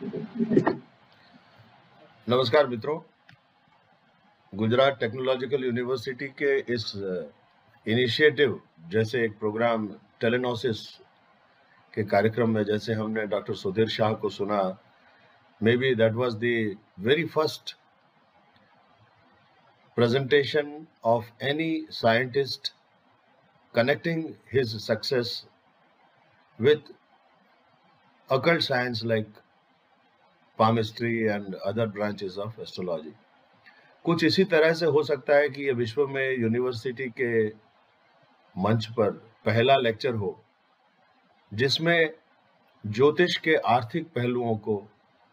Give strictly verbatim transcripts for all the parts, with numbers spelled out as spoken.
नमस्कार मित्रों, Gujarat technological university के इस इनिशिएटिव जैसे एक प्रोग्राम टेलेनोसिस के कार्यक्रम में जैसे हमने डॉक्टर सुधीर शाह को सुना, may be that was the very first presentation of any scientist connecting his success with occult science like palmistry and other branches of astrology. कुछ इसी तरह से हो सकता है कि ये विश्व में यूनिवर्सिटी के मंच पर पहला लेक्चर हो जिसमें ज्योतिष के आर्थिक पहलुओं को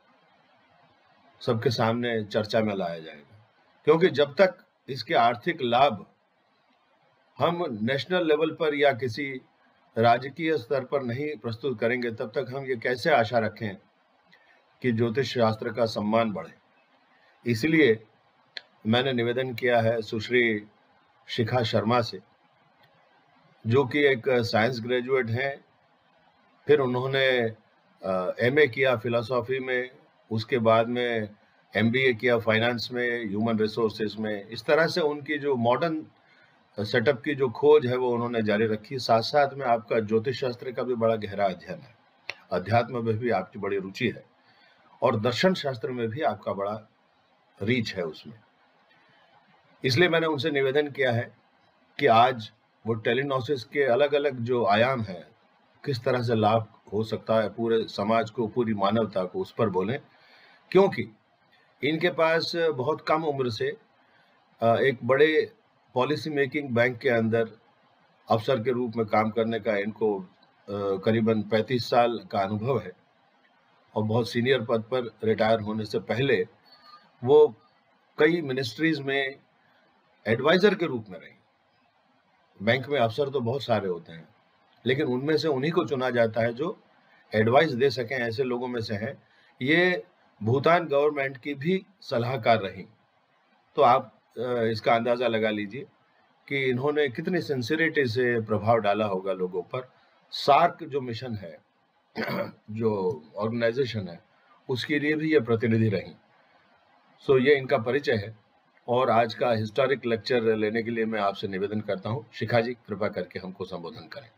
सबके सामने चर्चा में लाया जाएगा, क्योंकि जब तक इसके आर्थिक लाभ हम नेशनल लेवल पर या किसी राजकीय स्तर पर नहीं प्रस्तुत करेंगे, तब तक हम ये कैसे आशा रखें कि ज्योतिष शास्त्र का सम्मान बढ़े। इसलिए मैंने निवेदन किया है सुश्री शिखा शर्मा से, जो कि एक साइंस ग्रेजुएट हैं, फिर उन्होंने एमए किया फिलॉसफी में, उसके बाद में एमबीए किया फाइनेंस में, ह्यूमन रिसोर्सेज में। इस तरह से उनकी जो मॉडर्न सेटअप की जो खोज है वो उन्होंने जारी रखी। साथ साथ में आपका ज्योतिष शास्त्र का भी बड़ा गहरा अध्ययन है, अध्यात्म में भी आपकी बड़ी रुचि है और दर्शन शास्त्र में भी आपका बड़ा रीच है उसमें। इसलिए मैंने उनसे निवेदन किया है कि आज वो टेलिनोसिस के अलग अलग जो आयाम हैं, किस तरह से लाभ हो सकता है पूरे समाज को, पूरी मानवता को, उस पर बोलें, क्योंकि इनके पास बहुत कम उम्र से एक बड़े पॉलिसी मेकिंग बैंक के अंदर अफसर के रूप में काम करने का इनको करीबन पैंतीस साल का अनुभव है और बहुत सीनियर पद पर रिटायर होने से पहले वो कई मिनिस्ट्रीज में एडवाइजर के रूप में रही। बैंक में अफसर तो बहुत सारे होते हैं, लेकिन उनमें से उन्हीं को चुना जाता है जो एडवाइस दे सकें, ऐसे लोगों में से हैं। ये भूटान गवर्नमेंट की भी सलाहकार रही। तो आप इसका अंदाज़ा लगा लीजिए कि इन्होंने कितनी सिंसियरिटी से प्रभाव डाला होगा लोगों पर। सार्क जो मिशन है, जो ऑर्गेनाइजेशन है, उसके लिए भी ये प्रतिनिधि रही। सो ये इनका परिचय है और आज का हिस्टोरिक लेक्चर लेने के लिए मैं आपसे निवेदन करता हूँ। शिखा जी, कृपा करके हमको संबोधन करें।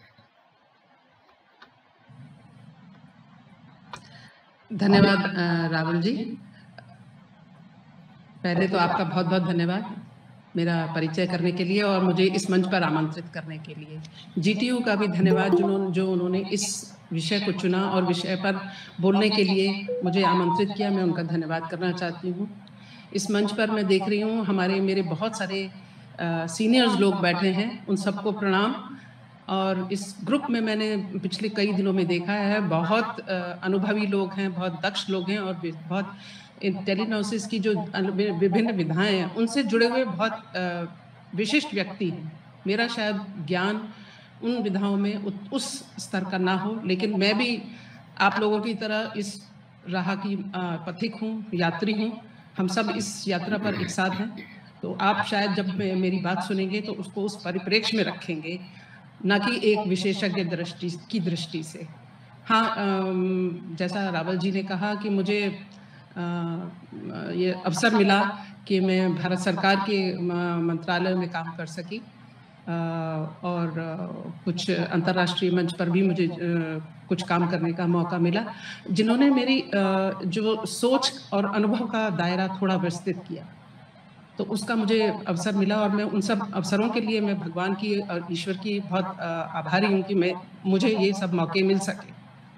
धन्यवाद राहुल जी। पहले तो आपका बहुत बहुत धन्यवाद मेरा परिचय करने के लिए और मुझे इस मंच पर आमंत्रित करने के लिए। जीटीयू का भी धन्यवाद जिन्होंने जो उन्होंने इस विषय को चुना और विषय पर बोलने के लिए मुझे आमंत्रित किया, मैं उनका धन्यवाद करना चाहती हूँ। इस मंच पर मैं देख रही हूँ हमारे मेरे बहुत सारे सीनियर्स लोग बैठे हैं, उन सबको प्रणाम। और इस ग्रुप में मैंने पिछले कई दिनों में देखा है बहुत अनुभवी लोग हैं, बहुत दक्ष लोग हैं और बहुत टेलिनोसिस की जो विभिन्न विधाएं हैं उनसे जुड़े हुए बहुत विशिष्ट व्यक्ति हैं। मेरा शायद ज्ञान उन विधाओं में उस स्तर का ना हो, लेकिन मैं भी आप लोगों की तरह इस राह की पथिक हूँ, यात्री हूँ। हम सब इस यात्रा पर एक साथ हैं। तो आप शायद जब मेरी बात सुनेंगे तो उसको उस परिप्रेक्ष्य में रखेंगे, न कि एक विशेषज्ञ दृष्टि की दृष्टि से। हाँ, जैसा रावल जी ने कहा कि मुझे ये अवसर मिला कि मैं भारत सरकार के मंत्रालय में काम कर सकी और कुछ अंतर्राष्ट्रीय मंच पर भी मुझे कुछ काम करने का मौका मिला, जिन्होंने मेरी जो सोच और अनुभव का दायरा थोड़ा विस्तृत किया। तो उसका मुझे अवसर मिला और मैं उन सब अवसरों के लिए मैं भगवान की और ईश्वर की बहुत आभारी हूँ कि मैं मुझे ये सब मौके मिल सके।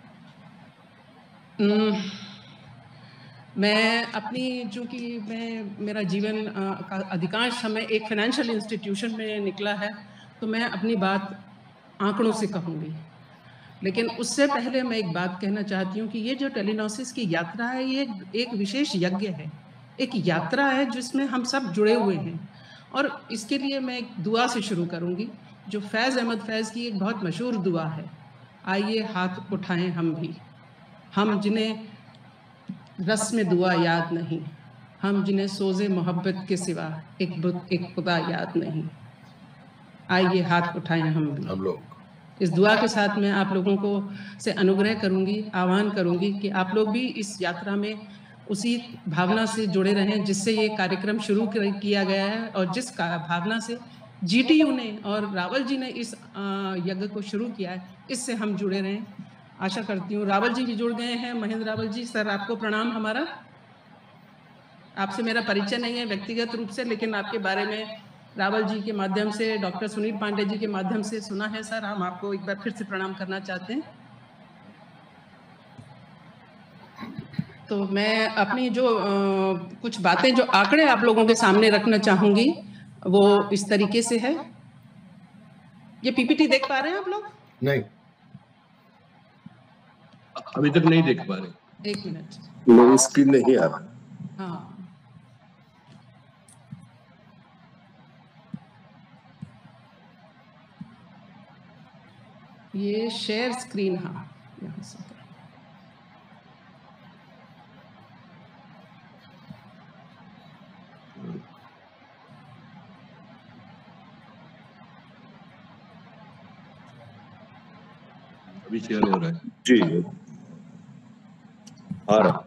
मैं अपनी चूँकि मैं मेरा जीवन का अधिकांश समय एक फाइनेंशियल इंस्टीट्यूशन में निकला है, तो मैं अपनी बात आंकड़ों से कहूँगी। लेकिन उससे पहले मैं एक बात कहना चाहती हूँ कि ये जो टेलिनोसिस की यात्रा है, ये एक विशेष यज्ञ है, एक यात्रा है जिसमें हम सब जुड़े हुए हैं। और इसके लिए मैं एक दुआ से शुरू करूंगी, जो फैज़ अहमद फैज़ की एक बहुत मशहूर दुआ है। आइए हाथ उठाएं हम भी, हम जिन्हें रस्म में दुआ याद नहीं, हम जिन्हें सोज़े मोहब्बत के सिवा एक बुत एक खुदा याद नहीं। आइए हाथ उठाएं हम भी। हम लोग इस दुआ के साथ मैं आप लोगों को से अनुग्रह करूंगी, आह्वान करूंगी कि आप लोग भी इस यात्रा में उसी भावना से जुड़े रहें जिससे ये कार्यक्रम शुरू किया गया है और जिस भावना से जीटीयू ने और रावल जी ने इस यज्ञ को शुरू किया है, इससे हम जुड़े रहें। आशा करती हूँ रावल जी भी जुड़ गए हैं। महेंद्र रावल जी, सर आपको प्रणाम। हमारा आपसे मेरा परिचय नहीं है व्यक्तिगत रूप से, लेकिन आपके बारे में रावल जी के माध्यम से, डॉक्टर सुनील पांडे जी के माध्यम से सुना है। सर, हम आपको एक बार फिर से प्रणाम करना चाहते हैं। तो मैं अपनी जो आ, कुछ बातें, जो आंकड़े आप लोगों के सामने रखना चाहूंगी, वो इस तरीके से है। ये पीपीटी देख पा रहे हैं आप लोग? नहीं, अभी तक नहीं देख पा रहे। एक मिनट, मेरी स्क्रीन नहीं आ रहा। हाँ, ये शेयर स्क्रीन, हाँ यहाँ से अभी शेयर हो रहा है जी, आ रहा।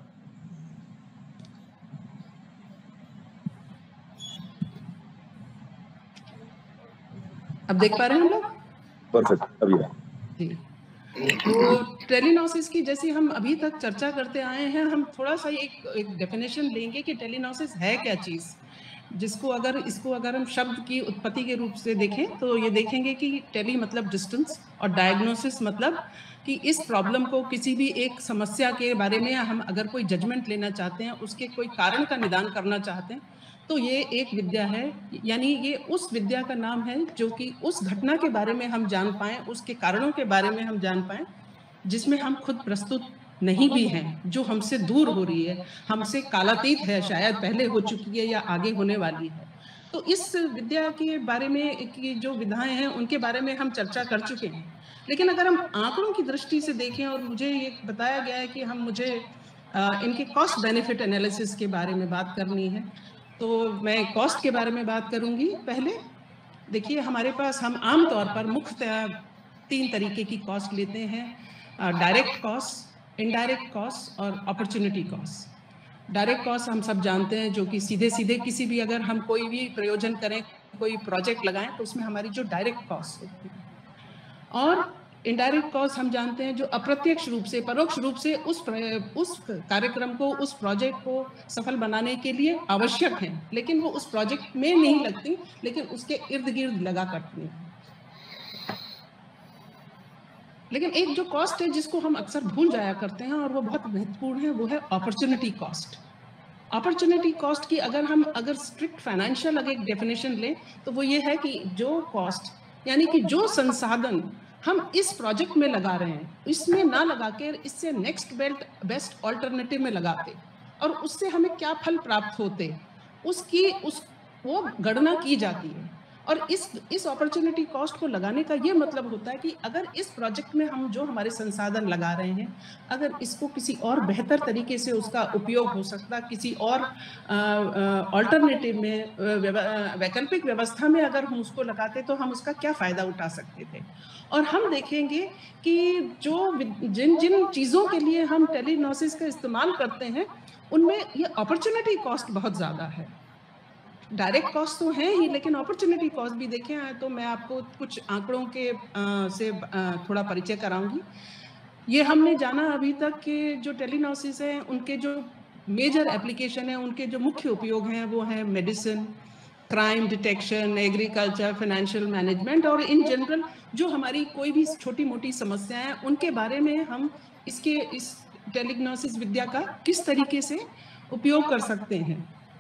अब देख पा रहे हैं हम लोग? परफेक्ट, अभी आ जी। तो टेलिनोसिस की जैसे हम अभी तक चर्चा करते आए हैं, हम थोड़ा सा एक एक डेफिनेशन लेंगे कि टेलिनोसिस है क्या चीज़, जिसको अगर इसको अगर हम शब्द की उत्पत्ति के रूप से देखें तो ये देखेंगे कि टेली मतलब डिस्टेंस और डायग्नोसिस मतलब कि इस प्रॉब्लम को, किसी भी एक समस्या के बारे में हम अगर कोई जजमेंट लेना चाहते हैं, उसके कोई कारण का निदान करना चाहते हैं, तो ये एक विद्या है। यानी ये उस विद्या का नाम है जो कि उस घटना के बारे में हम जान पाएं, उसके कारणों के बारे में हम जान पाएं, जिसमें हम खुद प्रस्तुत नहीं भी हैं, जो हमसे दूर हो रही है, हमसे कालातीत है, शायद पहले हो चुकी है या आगे होने वाली है। तो इस विद्या के बारे में की जो विधाएं हैं उनके बारे में हम चर्चा कर चुके हैं। लेकिन अगर हम आंकड़ों की दृष्टि से देखें, और मुझे ये बताया गया है कि हम मुझे आ, इनके कॉस्ट बेनिफिट एनालिसिस के बारे में बात करनी है, तो मैं कॉस्ट के बारे में बात करूंगी। पहले देखिए, हमारे पास हम आमतौर पर मुख्यतः तीन तरीके की कॉस्ट लेते हैं: डायरेक्ट कॉस्ट, इनडायरेक्ट कॉस्ट और अपॉर्चुनिटी कॉस्ट। डायरेक्ट कॉस्ट हम सब जानते हैं, जो कि सीधे सीधे किसी भी, अगर हम कोई भी प्रयोजन करें, कोई प्रोजेक्ट लगाएं, तो उसमें हमारी जो डायरेक्ट कॉस्ट होती है। और इनडायरेक्ट कॉस्ट हम जानते हैं जो अप्रत्यक्ष रूप से, परोक्ष रूप से उस उस कार्यक्रम को, उस प्रोजेक्ट को सफल बनाने के लिए आवश्यक हैं, लेकिन वो उस प्रोजेक्ट में नहीं लगती, लेकिन उसके इर्द गिर्द लगा करती हैं। लेकिन एक जो कॉस्ट है जिसको हम अक्सर भूल जाया करते हैं और वो बहुत महत्वपूर्ण है, वो है अपॉर्चुनिटी कॉस्ट। अपॉर्चुनिटी कॉस्ट की अगर हम अगर स्ट्रिक्ट फाइनेंशियल अगर एक डेफिनेशन लें, तो वो ये है कि जो कॉस्ट, यानी कि जो संसाधन हम इस प्रोजेक्ट में लगा रहे हैं, इसमें ना लगा के इससे नेक्स्ट बेल्ट बेस्ट ऑल्टरनेटिव में लगाते और उससे हमें क्या फल प्राप्त होते, उसकी उस वो गणना की जाती है। और इस इस अपॉर्चुनिटी कॉस्ट को लगाने का ये मतलब होता है कि अगर इस प्रोजेक्ट में हम जो हमारे संसाधन लगा रहे हैं, अगर इसको किसी और बेहतर तरीके से उसका उपयोग हो सकता, किसी और ऑल्टरनेटिव में, वैकल्पिक व्यवस्था में अगर हम उसको लगाते, तो हम उसका क्या फ़ायदा उठा सकते थे। और हम देखेंगे कि जो जिन जिन चीज़ों के लिए हम टेलिनोसिस का इस्तेमाल करते हैं, उनमें ये अपॉर्चुनिटी कॉस्ट बहुत ज़्यादा है। डायरेक्ट कॉस्ट तो है ही, लेकिन अपॉर्चुनिटी कॉस्ट भी देखें हैं, तो मैं आपको कुछ आंकड़ों के आ, से आ, थोड़ा परिचय कराऊंगी। ये हमने जाना अभी तक कि जो टेलिनोसिस है, उनके जो मेजर एप्लीकेशन है, उनके जो मुख्य उपयोग हैं, वो है medicine, crime detection, agriculture, financial management, और इन जनरल जो हमारी कोई भी छोटी मोटी समस्याएं हैं, उनके बारे में हम इसके इस टेलिनोसिस विद्या का किस तरीके से उपयोग कर सकते हैं।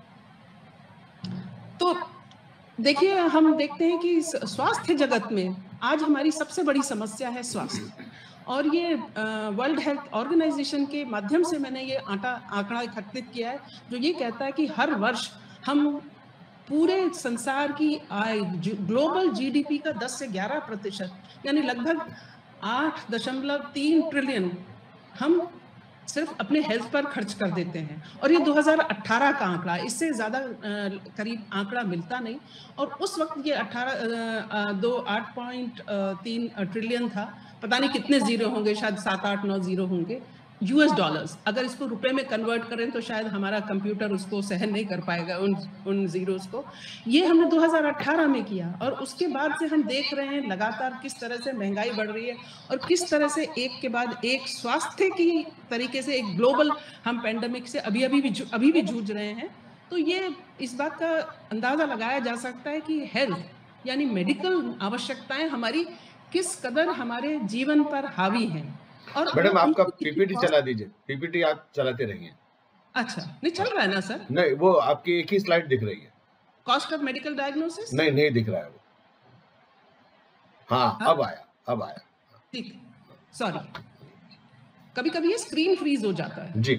तो देखिए, हम देखते हैं कि स्वास्थ्य जगत में आज हमारी सबसे बड़ी समस्या है स्वास्थ्य। और ये वर्ल्ड हेल्थ ऑर्गेनाइजेशन के माध्यम से मैंने ये आटा आंकड़ा एकत्रित किया है, जो ये कहता है कि हर वर्ष हम पूरे संसार की आय, ग्लोबल जीडीपी का दस से ग्यारह प्रतिशत, यानी लगभग आठ दशमलव तीन ट्रिलियन हम सिर्फ अपने हेल्थ पर खर्च कर देते हैं। और ये दो हज़ार अठारह का आंकड़ा, इससे ज़्यादा करीब आंकड़ा मिलता नहीं। और उस वक्त ये अठारह दो आठ पॉइंट तीन ट्रिलियन था, पता नहीं कितने जीरो होंगे, शायद सात आठ नौ जीरो होंगे यूएस डॉलर्स। अगर इसको रुपए में कन्वर्ट करें तो शायद हमारा कंप्यूटर उसको सहन नहीं कर पाएगा, उन उन जीरोस को। ये हमने दो हज़ार अठारह में किया और उसके बाद से हम देख रहे हैं लगातार किस तरह से महंगाई बढ़ रही है और किस तरह से एक के बाद एक स्वास्थ्य की तरीके से एक ग्लोबल हम पेंडेमिक से अभी अभी भी अभी भी जूझ रहे हैं। तो ये इस बात का अंदाजा लगाया जा सकता है कि हेल्थ यानी मेडिकल आवश्यकताएं हमारी किस कदर हमारे जीवन पर हावी हैं। और मैडम आपका पीपीटी चला दीजिए, पीपीटी आप चलाते रहिए। अच्छा, नहीं चल रहा है ना सर? नहीं, वो आपकी एक ही स्लाइड दिख रही है। Cost of medical diagnosis? नहीं नहीं दिख रहा है वो। हाँ, अब आया, अब आया। ठीक, सॉरी, कभी कभी ये स्क्रीन फ्रीज हो जाता है जी।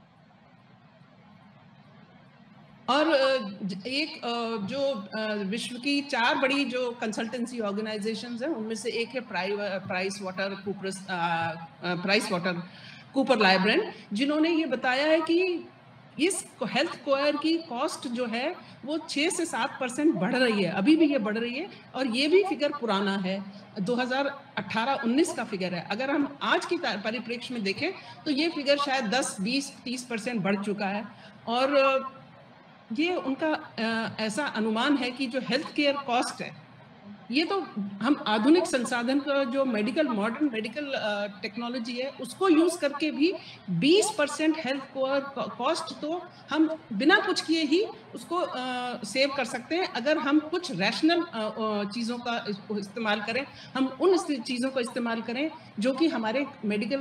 और एक जो विश्व की चार बड़ी जो कंसल्टेंसी ऑर्गेनाइजेशंस हैं उनमें से एक है Price Water Cooper Price Water Cooper Lybrand, जिन्होंने ये बताया है कि इस हेल्थ केयर की कॉस्ट जो है वो छः से सात परसेंट बढ़ रही है, अभी भी ये बढ़ रही है। और ये भी फिगर पुराना है, दो हज़ार अठारह उन्नीस का फिगर है। अगर हम आज की परिप्रेक्ष्य में देखें तो ये फिगर शायद दस बीस तीस परसेंट बढ़ चुका है। और ये उनका ऐसा अनुमान है कि जो हेल्थ केयर कॉस्ट है, ये तो हम आधुनिक संसाधन का जो मेडिकल मॉडर्न मेडिकल टेक्नोलॉजी है उसको यूज करके भी बीस परसेंट हेल्थ केयर कॉस्ट तो हम बिना कुछ किए ही उसको आ, सेव कर सकते हैं अगर हम कुछ रैशनल चीज़ों का इस्तेमाल करें, हम उन चीज़ों का इस्तेमाल करें जो कि हमारे मेडिकल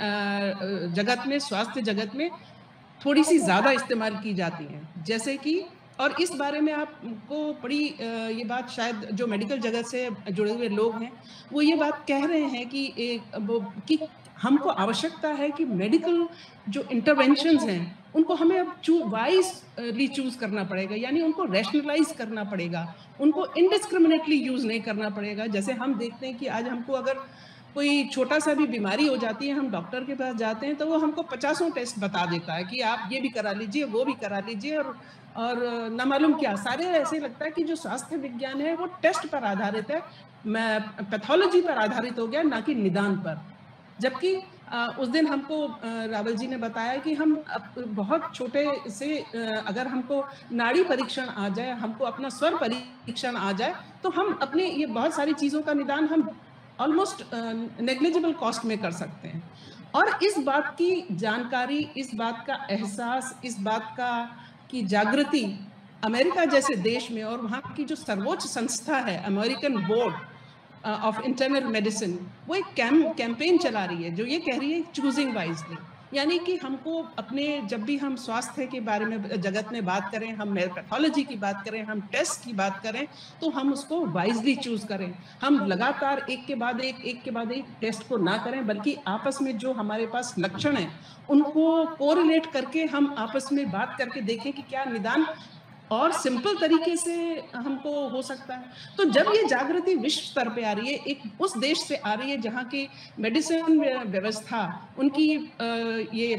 जगत में, स्वास्थ्य जगत में थोड़ी सी ज़्यादा इस्तेमाल की जाती हैं। जैसे कि, और इस बारे में आपको बड़ी ये बात शायद जो मेडिकल जगत से जुड़े हुए लोग हैं वो ये बात कह रहे हैं कि एक वो कि हमको आवश्यकता है कि मेडिकल जो इंटरवेंशंस हैं उनको हमें अब चू वाइजली चूज करना पड़ेगा, यानी उनको रैशनलाइज करना पड़ेगा, उनको इनडिस्क्रिमिनेटली यूज़ नहीं करना पड़ेगा। जैसे हम देखते हैं कि आज हमको अगर कोई छोटा सा भी बीमारी हो जाती है, हम डॉक्टर के पास जाते हैं तो वो हमको पचासों टेस्ट बता देता है कि आप ये भी करा लीजिए, वो भी करा लीजिए, और और न मालूम क्या सारे। ऐसे लगता है कि जो स्वास्थ्य विज्ञान है वो टेस्ट पर आधारित है, पैथोलॉजी पर आधारित हो गया, ना कि निदान पर। जबकि उस दिन हमको रावल जी ने बताया कि हम बहुत छोटे से अगर हमको नाड़ी परीक्षण आ जाए, हमको अपना स्वर परीक्षण आ जाए, तो हम अपने ये बहुत सारी चीज़ों का निदान हम ऑलमोस्ट नेग्लिजिबल कॉस्ट में कर सकते हैं। और इस बात की जानकारी, इस बात का एहसास, इस बात का की जागृति अमेरिका जैसे देश में, और वहाँ की जो सर्वोच्च संस्था है American Board of Internal Medicine, वो एक कैम कैंपेन चला रही है जो ये कह रही है चूजिंग वाइजली, यानी कि हमको अपने जब भी हम स्वास्थ्य के बारे में जगत में बात करें, हम पैथोलॉजी की बात करें, हम टेस्ट की बात करें, तो हम उसको वाइजली चूज करें। हम लगातार एक के बाद एक एक के बाद एक टेस्ट को ना करें, बल्कि आपस में जो हमारे पास लक्षण हैं उनको कोरिलेट करके हम आपस में बात करके देखें कि क्या निदान और सिंपल तरीके से हमको हो सकता है। तो जब ये जागृति विश्व स्तर पे आ रही है, एक उस देश से आ रही है जहाँ की मेडिसिन व्यवस्था, उनकी ये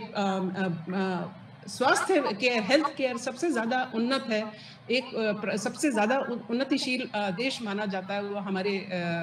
स्वास्थ्य केयर, हेल्थ केयर सबसे ज़्यादा उन्नत है, एक सबसे ज़्यादा उन्नतिशील देश माना जाता है वो हमारे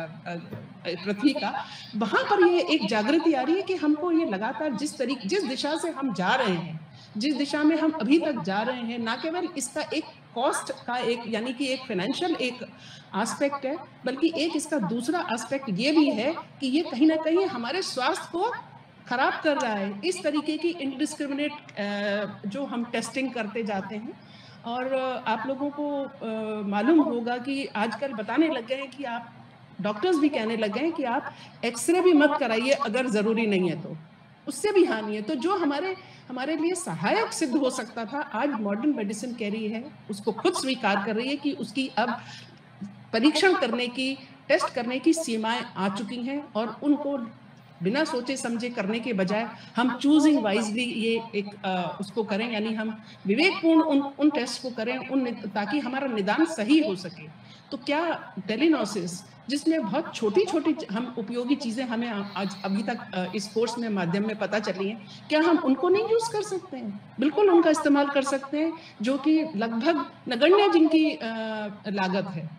पृथ्वी का, वहाँ पर ये एक जागृति आ रही है कि हमको ये लगातार जिस तरीके जिस दिशा से हम जा रहे हैं, जिस दिशा में हम अभी तक जा रहे हैं, ना केवल इसका एक कॉस्ट का एक यानी कि एक फाइनेंशियल एक एस्पेक्ट है, बल्कि एक इसका दूसरा एस्पेक्ट ये भी है कि ये कहीं ना कहीं हमारे स्वास्थ्य को खराब कर रहा है। इस तरीके की इनडिस्क्रिमिनेट जो हम टेस्टिंग करते जाते हैं, और आप लोगों को मालूम होगा कि आजकल बताने लग गए हैं कि आप, डॉक्टर्स भी कहने लग गए हैं कि आप एक्सरे भी मत कराइए अगर ज़रूरी नहीं है, तो उससे भी हानि है। तो जो हमारे हमारे लिए सहायक सिद्ध हो सकता था, आज मॉडर्न मेडिसिन कह रही है, उसको खुद स्वीकार कर रही है कि उसकी अब परीक्षण करने की, टेस्ट करने की सीमाएं आ चुकी हैं, और उनको बिना सोचे समझे करने के बजाय हम चूजिंग वाइजली ये एक आ, उसको करें, यानी हम विवेकपूर्ण उन उन टेस्ट को करें उन ताकि हमारा निदान सही हो सके। तो क्या टेलिनोसिस जिसमें बहुत छोटी छोटी हम उपयोगी चीजें हमें आज अभी तक इस कोर्स में माध्यम में पता चली हैं, क्या हम उनको नहीं यूज कर सकते हैं? बिल्कुल उनका इस्तेमाल कर सकते हैं, जो कि लगभग नगण्य जिनकी लागत है।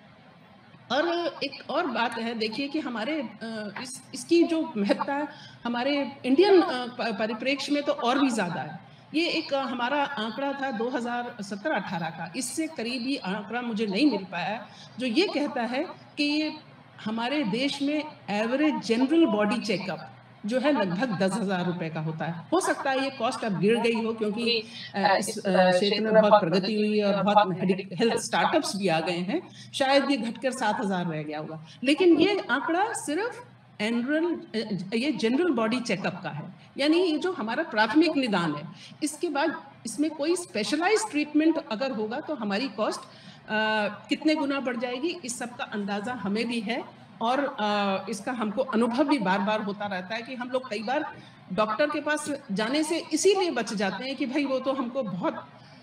और एक और बात है, देखिए कि हमारे इस इसकी जो महत्ता है हमारे इंडियन परिप्रेक्ष्य में तो और भी ज्यादा है। ये एक हमारा आंकड़ा था दो हज़ार सत्रह अठारह का, इससे करीबी आंकड़ा मुझे नहीं मिल पाया, जो ये कहता है कि हमारे देश में एवरेज जनरल बॉडी चेकअप जो है लगभग दस हजार रुपए का होता है। हो सकता है ये कॉस्ट अब गिर गई हो क्योंकि इस क्षेत्र में बहुत प्रगति हुई है और बहुत हेल्थ स्टार्टअप्स भी आ गए हैं, शायद ये घटकर सात हजार रह गया होगा। लेकिन ये आंकड़ा सिर्फ एनरल ये जनरल बॉडी चेकअप का है, यानी ये जो हमारा प्राथमिक निदान है। इसके बाद इसमें कोई स्पेशलाइज्ड ट्रीटमेंट अगर होगा तो हमारी कॉस्ट कितने गुना बढ़ जाएगी, इस सब का अंदाजा हमें भी है। और आ, इसका हमको अनुभव भी बार बार होता रहता है कि हम लोग कई बार डॉक्टर के पास जाने से इसीलिए बच जाते हैं कि भाई वो तो हमको बहुत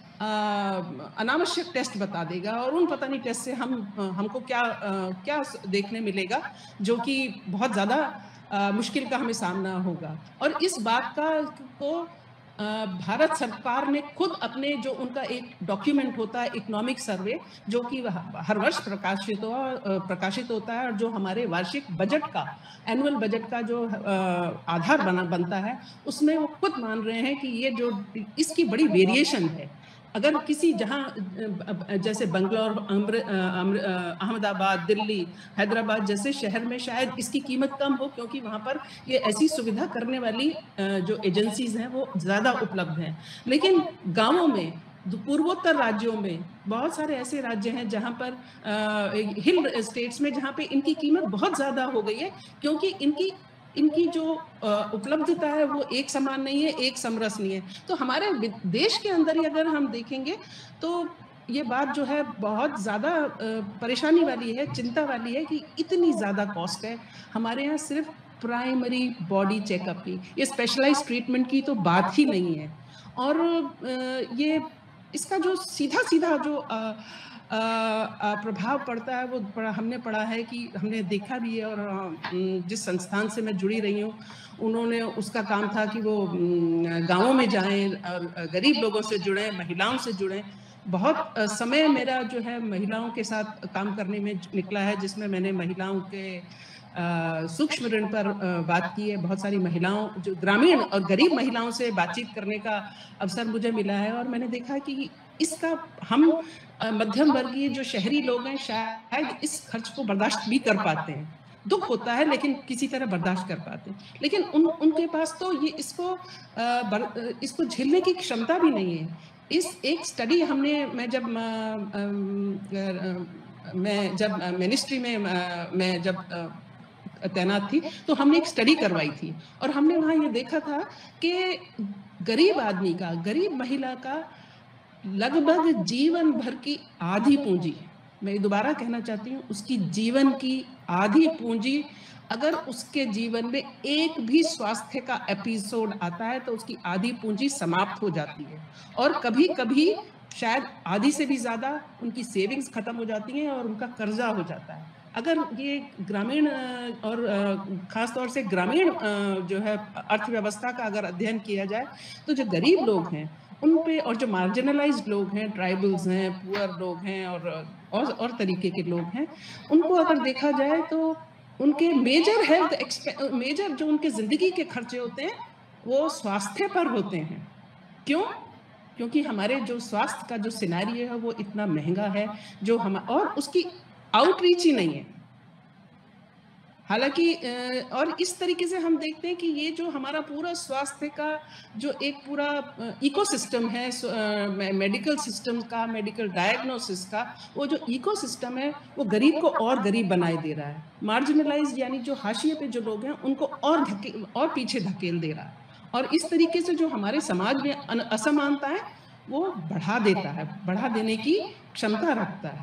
अनावश्यक टेस्ट बता देगा और उन पता नहीं टेस्ट से हम हमको क्या आ, क्या देखने मिलेगा जो कि बहुत ज़्यादा मुश्किल का हमें सामना होगा। और इस बात का को भारत सरकार ने खुद अपने जो उनका एक डॉक्यूमेंट होता है इकोनॉमिक सर्वे, जो कि हर वर्ष प्रकाशित हो प्रकाशित होता है और जो हमारे वार्षिक बजट का एनुअल बजट का जो आधार बना बनता है, उसमें वो खुद मान रहे हैं कि ये जो इसकी बड़ी वेरिएशन है। अगर किसी जहाँ जैसे बंगलौर, अहमदाबाद, दिल्ली, हैदराबाद जैसे शहर में शायद इसकी कीमत कम हो क्योंकि वहाँ पर ये ऐसी सुविधा करने वाली जो एजेंसीज हैं वो ज़्यादा उपलब्ध हैं। लेकिन गांवों में, पूर्वोत्तर राज्यों में बहुत सारे ऐसे राज्य हैं जहाँ पर हिल स्टेट्स में जहाँ पे इनकी कीमत बहुत ज़्यादा हो गई है क्योंकि इनकी इनकी जो उपलब्धता है वो एक समान नहीं है, एक समरस नहीं है। तो हमारे देश के अंदर ही अगर हम देखेंगे तो ये बात जो है बहुत ज़्यादा परेशानी वाली है, चिंता वाली है कि इतनी ज़्यादा कॉस्ट है हमारे यहाँ सिर्फ प्राइमरी बॉडी चेकअप की। ये स्पेशलाइज्ड ट्रीटमेंट की तो बात ही नहीं है। और ये इसका जो सीधा सीधा जो प्रभाव पड़ता है वो पड़ा हमने पढ़ा है कि हमने देखा भी है। और जिस संस्थान से मैं जुड़ी रही हूँ उन्होंने उसका काम था कि वो गांवों में जाएं और गरीब लोगों से जुड़ें, महिलाओं से जुड़ें। बहुत समय मेरा जो है महिलाओं के साथ काम करने में निकला है, जिसमें मैंने महिलाओं के सूक्ष्म ऋण पर बात की है। बहुत सारी महिलाओं, जो ग्रामीण और गरीब महिलाओं से बातचीत करने का अवसर मुझे मिला है और मैंने देखा कि इसका हम मध्यम वर्गीय जो शहरी लोग हैं शायद इस खर्च को बर्दाश्त भी कर पाते हैं। दुख होता है लेकिन किसी तरह बर्दाश्त कर पाते हैं। लेकिन उन उनके पास तो ये इसको इसको झेलने की क्षमता भी नहीं है। इस एक स्टडी हमने मैं जब मैं जब मिनिस्ट्री में मैं जब तैनात थी तो हमने एक स्टडी करवाई थी और हमने वहाँ ये देखा था कि गरीब आदमी का, गरीब महिला का लगभग जीवन भर की आधी पूंजी, मैं दोबारा कहना चाहती हूँ, उसकी जीवन की आधी पूंजी अगर उसके जीवन में एक भी स्वास्थ्य का एपिसोड आता है तो उसकी आधी पूंजी समाप्त हो जाती है। और कभी कभी शायद आधी से भी ज़्यादा उनकी सेविंग्स खत्म हो जाती हैं और उनका कर्जा हो जाता है। अगर ये ग्रामीण और ख़ास तौर से ग्रामीण जो है अर्थव्यवस्था का अगर अध्ययन किया जाए तो जो गरीब लोग हैं उन पे, और जो मार्जिनलाइज्ड लोग हैं, ट्राइबल्स हैं, पुअर लोग हैं और और, और तरीके के लोग हैं, उनको अगर देखा जाए तो उनके मेजर हेल्थ मेजर जो उनके ज़िंदगी के खर्चे होते हैं वो स्वास्थ्य पर होते हैं। क्यों? क्योंकि हमारे जो स्वास्थ्य का जो सिनेरियो है वो इतना महंगा है जो हम, और उसकी आउटरीच ही नहीं है। हालांकि और इस तरीके से हम देखते हैं कि ये जो हमारा पूरा स्वास्थ्य का जो एक पूरा इकोसिस्टम है, मेडिकल सिस्टम का, मेडिकल डायग्नोसिस का, वो जो इकोसिस्टम है वो गरीब को और गरीब बनाए दे रहा है। मार्जिनलाइज यानी जो हाशिए पे जो लोग हैं उनको और धकेल और पीछे धकेल दे रहा है। और इस तरीके से जो हमारे समाज में असमानता है वो बढ़ा देता है, बढ़ा देने की क्षमता रखता है।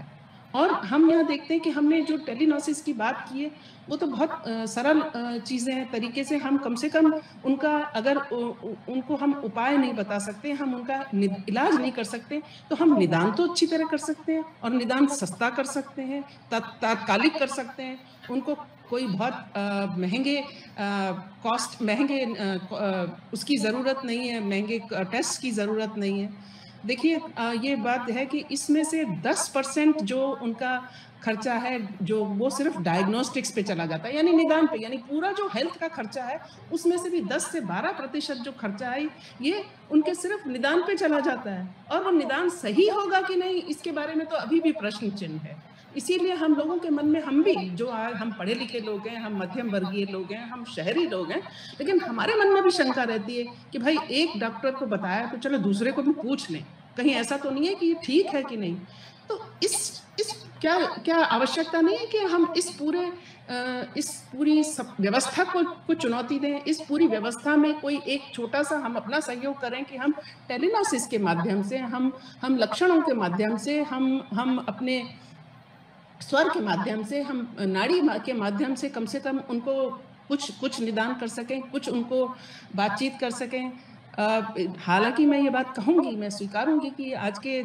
और हम यहाँ देखते हैं कि हमने जो टेलिनोसिस की बात की है वो तो बहुत आ, सरल चीज़ें हैं, तरीके से हम कम से कम उनका अगर उ, उ, उनको हम उपाय नहीं बता सकते, हम उनका इलाज नहीं कर सकते, तो हम निदान तो अच्छी तरह कर सकते हैं और निदान सस्ता कर सकते हैं, तात्कालिक कर सकते हैं। उनको कोई बहुत महंगे कॉस्ट महंगे आ, उसकी ज़रूरत नहीं है, महंगे टेस्ट की ज़रूरत नहीं है। देखिए ये बात है कि इसमें से दस परसेंट जो उनका खर्चा है जो वो सिर्फ डायग्नोस्टिक्स पे चला जाता है, यानी निदान पे, यानी पूरा जो हेल्थ का खर्चा है उसमें से भी दस से बारह प्रतिशत जो खर्चा है ये उनके सिर्फ निदान पे चला जाता है। और वो निदान सही होगा कि नहीं इसके बारे में तो अभी भी प्रश्न चिन्ह है। इसीलिए हम लोगों के मन में, हम भी जो आज हम पढ़े लिखे लोग हैं, हम मध्यम वर्गीय लोग हैं, हम शहरी लोग हैं, लेकिन हमारे मन में भी शंका रहती है कि भाई एक डॉक्टर को बताया तो चलो दूसरे को भी पूछ लें, कहीं ऐसा तो नहीं है कि ये ठीक है कि नहीं। तो इस इस क्या क्या आवश्यकता नहीं है कि हम इस पूरे इस पूरी व्यवस्था को को चुनौती दें, इस पूरी व्यवस्था में कोई एक छोटा सा हम अपना सहयोग करें कि हम टेलिनोसिस के माध्यम से, हम हम लक्षणों के माध्यम से, हम हम अपने स्वर के माध्यम से, हम नाड़ी के माध्यम से कम से कम उनको कुछ कुछ निदान कर सकें, कुछ उनको बातचीत कर सकें। हालांकि मैं ये बात कहूँगी, मैं स्वीकारूंगी कि आज के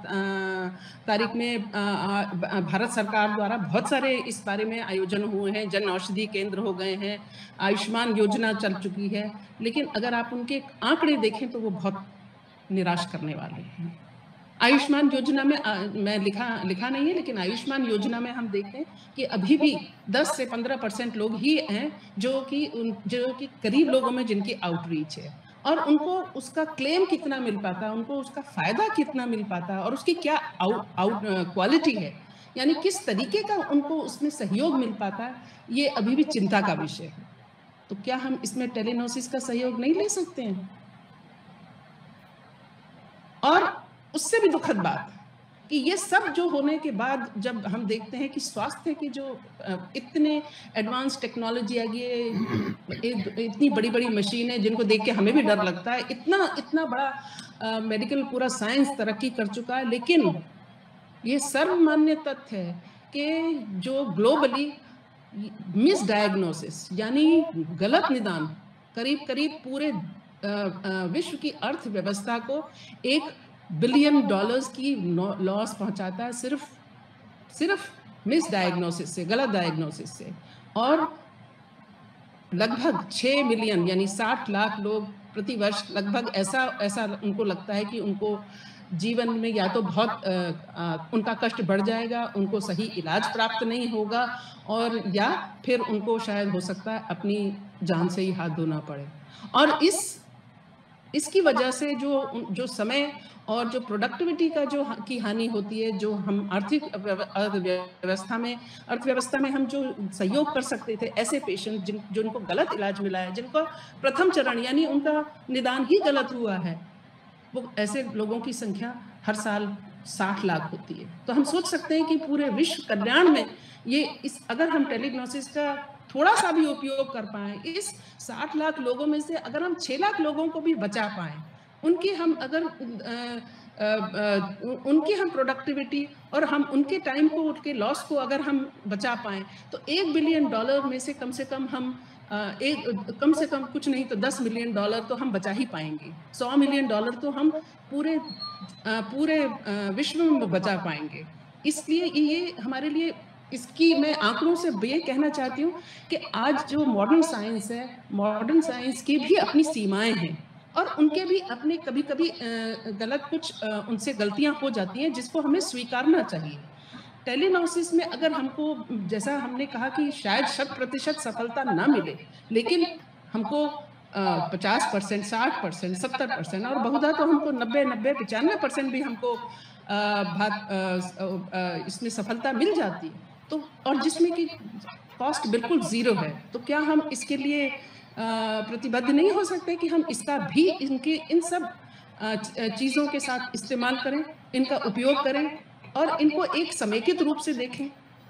तारीख में भारत सरकार द्वारा बहुत सारे इस बारे में आयोजन हुए हैं, जन औषधि केंद्र हो गए हैं, आयुष्मान योजना चल चुकी है, लेकिन अगर आप उनके आंकड़े देखें तो वो बहुत निराश करने वाले हैं। आयुष्मान योजना में आ, मैं लिखा लिखा नहीं है, लेकिन आयुष्मान योजना में हम देखते हैं कि अभी भी दस से पंद्रह परसेंट लोग ही हैं जो कि उन जो कि करीब लोगों में जिनकी आउटरीच है, और उनको उसका क्लेम कितना मिल पाता है, उनको उसका फायदा कितना मिल पाता है, और उसकी क्या आउट आउट क्वालिटी है, यानी किस तरीके का उनको उसमें सहयोग मिल पाता है, ये अभी भी चिंता का विषय है। तो क्या हम इसमें टेलिनोसिस का सहयोग नहीं ले सकते हैं? और उससे भी दुखद बात कि ये सब जो होने के बाद जब हम देखते हैं कि स्वास्थ्य की जो इतने एडवांस टेक्नोलॉजी आ गई है, इतनी बड़ी बड़ी मशीनें जिनको देख के हमें भी डर लगता है, इतना इतना बड़ा मेडिकल पूरा साइंस तरक्की कर चुका है, लेकिन ये सर्वमान्य तथ्य है कि जो ग्लोबली मिस डायग्नोसिस यानी गलत निदान करीब करीब पूरे विश्व की अर्थव्यवस्था को एक बिलियन डॉलर्स की लॉस पहुंचाता है, सिर्फ सिर्फ मिस डायग्नोसिस से, गलत डायग्नोसिस से। और लगभग छः मिलियन यानी साठ लाख लोग प्रति वर्ष लगभग ऐसा ऐसा उनको लगता है कि उनको जीवन में या तो बहुत आ, आ, उनका कष्ट बढ़ जाएगा, उनको सही इलाज प्राप्त नहीं होगा, और या फिर उनको शायद हो सकता है अपनी जान से ही हाथ धोना पड़े। और इस इसकी वजह से जो जो समय और जो प्रोडक्टिविटी का जो की हानि होती है, जो हम आर्थिक अर्थव्यवस्था में अर्थव्यवस्था में हम जो सहयोग कर सकते थे ऐसे पेशेंट जिन जिनको गलत इलाज मिला है, जिनको प्रथम चरण यानी उनका निदान ही गलत हुआ है, वो ऐसे लोगों की संख्या हर साल साठ लाख होती है। तो हम सोच सकते हैं कि पूरे विश्व कल्याण में ये इस अगर हम टेलिग्नोसिस का थोड़ा सा भी उपयोग कर पाएं, इस साठ लाख लोगों में से अगर हम छह लाख लोगों को भी बचा पाएं, उनकी हम अगर आ, आ, आ, उनकी हम प्रोडक्टिविटी और हम उनके टाइम को, उनके लॉस को अगर हम बचा पाएं, तो एक बिलियन डॉलर में से कम से कम हम आ, एक कम से कम कुछ नहीं तो दस मिलियन डॉलर तो हम बचा ही पाएंगे। सौ मिलियन डॉलर तो हम पूरे आ, पूरे आ, विश्व में बचा पाएंगे। इसलिए ये हमारे लिए, इसकी मैं आंकड़ों से ये कहना चाहती हूँ कि आज जो मॉडर्न साइंस है, मॉडर्न साइंस की भी अपनी सीमाएं हैं और उनके भी अपने कभी कभी गलत कुछ उनसे गलतियां हो जाती हैं, जिसको हमें स्वीकारना चाहिए। टेलिनोसिस में अगर हमको, जैसा हमने कहा कि शायद शत प्रतिशत सफलता ना मिले, लेकिन हमको पचास परसेंट, साठ परसेंट, सत्तर परसेंट और बहुधा तो हमको नब्बे नब्बे पचानवे परसेंट भी हमको भाग इसमें सफलता मिल जाती है, तो और जिसमें कि कॉस्ट बिल्कुल ज़ीरो है, तो क्या हम इसके लिए प्रतिबद्ध नहीं हो सकते कि हम इसका भी इनके इन सब चीज़ों के साथ इस्तेमाल करें, इनका उपयोग करें और इनको एक समेकित रूप से देखें।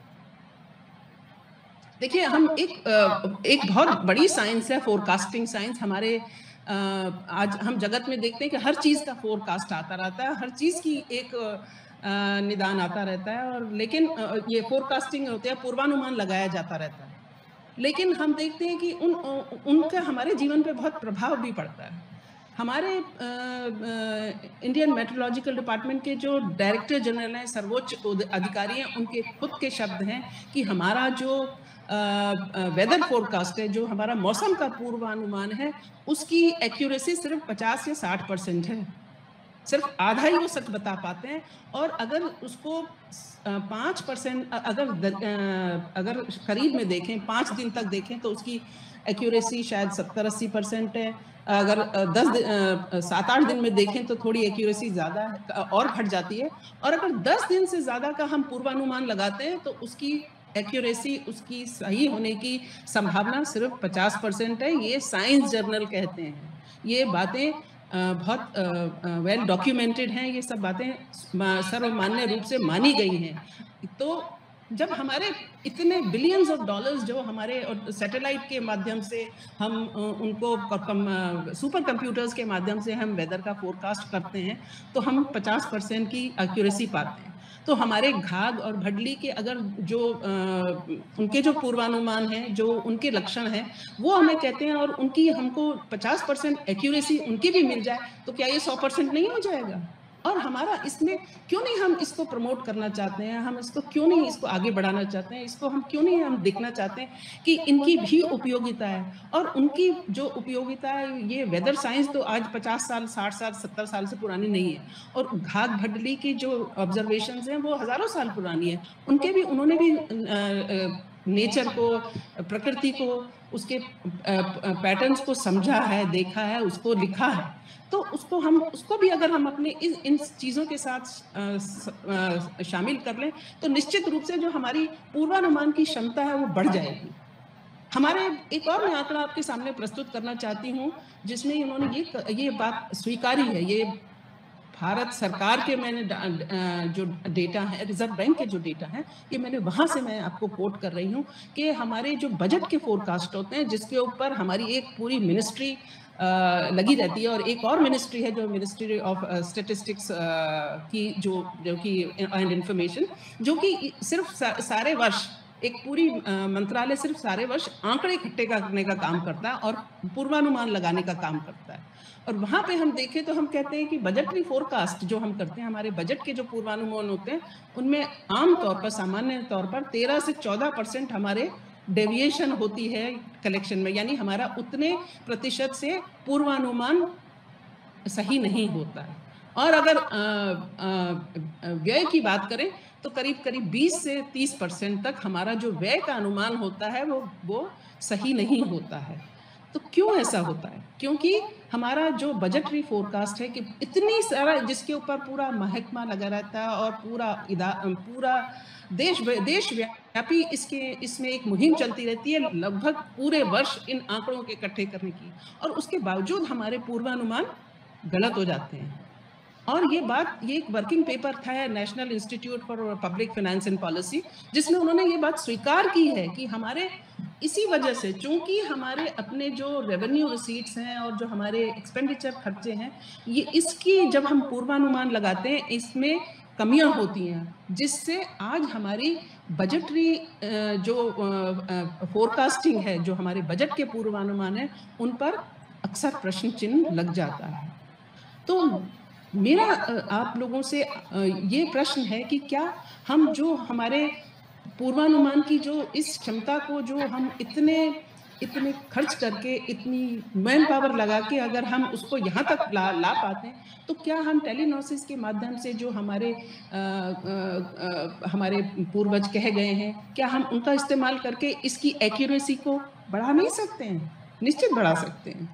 देखिए, हम एक एक बहुत बड़ी साइंस है फोरकास्टिंग साइंस। हमारे आज हम जगत में देखते हैं कि हर चीज़ का फोरकास्ट आता रहता है, हर चीज़ की एक निदान आता रहता है, और लेकिन ये फोरकास्टिंग होते हैं, पूर्वानुमान लगाया जाता रहता है, लेकिन हम देखते हैं कि उन उनका हमारे जीवन पे बहुत प्रभाव भी पड़ता है। हमारे इंडियन मेट्रोलॉजिकल डिपार्टमेंट के जो डायरेक्टर जनरल हैं, सर्वोच्च अधिकारी हैं, उनके खुद के शब्द हैं कि हमारा जो वेदर फोरकास्ट है, जो हमारा मौसम का पूर्वानुमान है, उसकी एक्यूरेसी सिर्फ पचास या साठ परसेंट है, सिर्फ आधा ही वो सच बता पाते हैं। और अगर उसको पाँच परसेंट अगर अगर करीब में देखें, पाँच दिन तक देखें, तो उसकी एक्यूरेसी शायद सत्तर अस्सी परसेंट है। अगर दस सात आठ दिन में देखें तो थोड़ी एक्यूरेसी ज़्यादा और घट जाती है, और अगर दस दिन से ज़्यादा का हम पूर्वानुमान लगाते हैं तो उसकी एक्यूरेसी, उसकी सही होने की संभावना सिर्फ पचास परसेंट है। ये साइंस जर्नल कहते हैं। ये बातें बहुत वेल डॉक्यूमेंटेड हैं, ये सब बातें सर्वमान्य रूप से मानी गई हैं। तो जब हमारे इतने बिलियंस ऑफ डॉलर्स जो हमारे सैटेलाइट के माध्यम से हम उनको कम, सुपर कंप्यूटर्स के माध्यम से हम वेदर का फोरकास्ट करते हैं, तो हम पचास परसेंट की एक्यूरेसी पाते हैं। तो हमारे घाघ और भडली के अगर जो आ, उनके जो पूर्वानुमान हैं, जो उनके लक्षण हैं, वो हमें कहते हैं, और उनकी हमको पचास परसेंट एक्यूरेसी उनकी भी मिल जाए, तो क्या ये सौ परसेंट नहीं हो जाएगा? और हमारा इसमें क्यों नहीं हम इसको प्रमोट करना चाहते हैं, हम इसको क्यों नहीं इसको आगे बढ़ाना चाहते हैं, इसको हम क्यों नहीं हम देखना चाहते हैं कि इनकी भी उपयोगिता है। और उनकी जो उपयोगिता है, ये वेदर साइंस तो आज पचास साल, साठ साल, सत्तर साल से पुरानी नहीं है, और घाघ भडली की जो ऑब्जर्वेशंस हैं वो हजारों साल पुरानी है। उनके भी उन्होंने भी नेचर को, प्रकृति को, उसके पैटर्न्स को समझा है, देखा है, उसको लिखा है। तो उसको हम उसको भी अगर हम अपने इन इन चीज़ों के साथ शामिल कर लें, तो निश्चित रूप से जो हमारी पूर्वानुमान की क्षमता है वो बढ़ जाएगी। हमारे एक और मैं आंकड़ा आपके सामने प्रस्तुत करना चाहती हूँ, जिसमें उन्होंने ये ये बात स्वीकारी है। ये भारत सरकार के मैंने जो डेटा है, रिजर्व बैंक के जो डेटा है, ये मैंने वहाँ से मैं आपको कोट कर रही हूँ कि हमारे जो बजट के फोरकास्ट होते हैं, जिसके ऊपर हमारी एक पूरी मिनिस्ट्री Uh, लगी रहती है, और एक और मिनिस्ट्री है जो मिनिस्ट्री ऑफ स्टैटिस्टिक्स की जो जो कि एंड इंफॉर्मेशन, जो कि सिर्फ सा, सारे वर्ष एक पूरी uh, मंत्रालय सिर्फ सारे वर्ष आंकड़े इकट्ठे करने का काम करता है और पूर्वानुमान लगाने का काम करता है। और वहाँ पे हम देखें तो हम कहते हैं कि बजटरी फोरकास्ट जो हम करते हैं, हमारे बजट के जो पूर्वानुमान होते हैं, उनमें आम तौर पर, सामान्य तौर पर तेरह से चौदह परसेंट हमारे डेविएशन होती है कलेक्शन में, यानी हमारा उतने प्रतिशत से पूर्वानुमान सही नहीं होता है। और अगर व्यय की बात करें तो करीब करीब बीस से तीस परसेंट तक हमारा जो व्यय का अनुमान होता है वो वो सही नहीं होता है। तो क्यों ऐसा होता है? क्योंकि हमारा जो बजटरी फोरकास्ट है कि इतनी सारा, जिसके ऊपर पूरा महकमा लगा रहता है और पूरा पूरा देश देश व्यापी इसके इसमें एक मुहिम चलती रहती है लगभग पूरे वर्ष इन आंकड़ों के इकट्ठे करने की, और उसके बावजूद हमारे पूर्वानुमान गलत हो जाते हैं। और ये बात, ये एक वर्किंग पेपर था National Institute for Public Finance and Policy, जिसमें उन्होंने ये बात स्वीकार की है कि हमारे इसी वजह से, चूंकि हमारे अपने जो रेवेन्यू रिसीट्स हैं और जो हमारे एक्सपेंडिचर खर्चे हैं, ये इसकी जब हम पूर्वानुमान लगाते हैं इसमें कमियां होती हैं, जिससे आज हमारी बजटरी जो फोरकास्टिंग है, जो हमारे बजट के पूर्वानुमान है, उन पर अक्सर प्रश्न चिन्ह लग जाता है। तो मेरा आप लोगों से ये प्रश्न है कि क्या हम जो हमारे पूर्वानुमान की जो इस क्षमता को जो हम इतने इतने खर्च करके, इतनी मैन पावर लगा के अगर हम उसको यहाँ तक ला ला पाते हैं, तो क्या हम टेलीनॉसिस के माध्यम से जो हमारे आ, आ, आ, हमारे पूर्वज कह गए हैं, क्या हम उनका इस्तेमाल करके इसकी एक्यूरेसी को बढ़ा नहीं सकते हैं? निश्चित बढ़ा सकते हैं।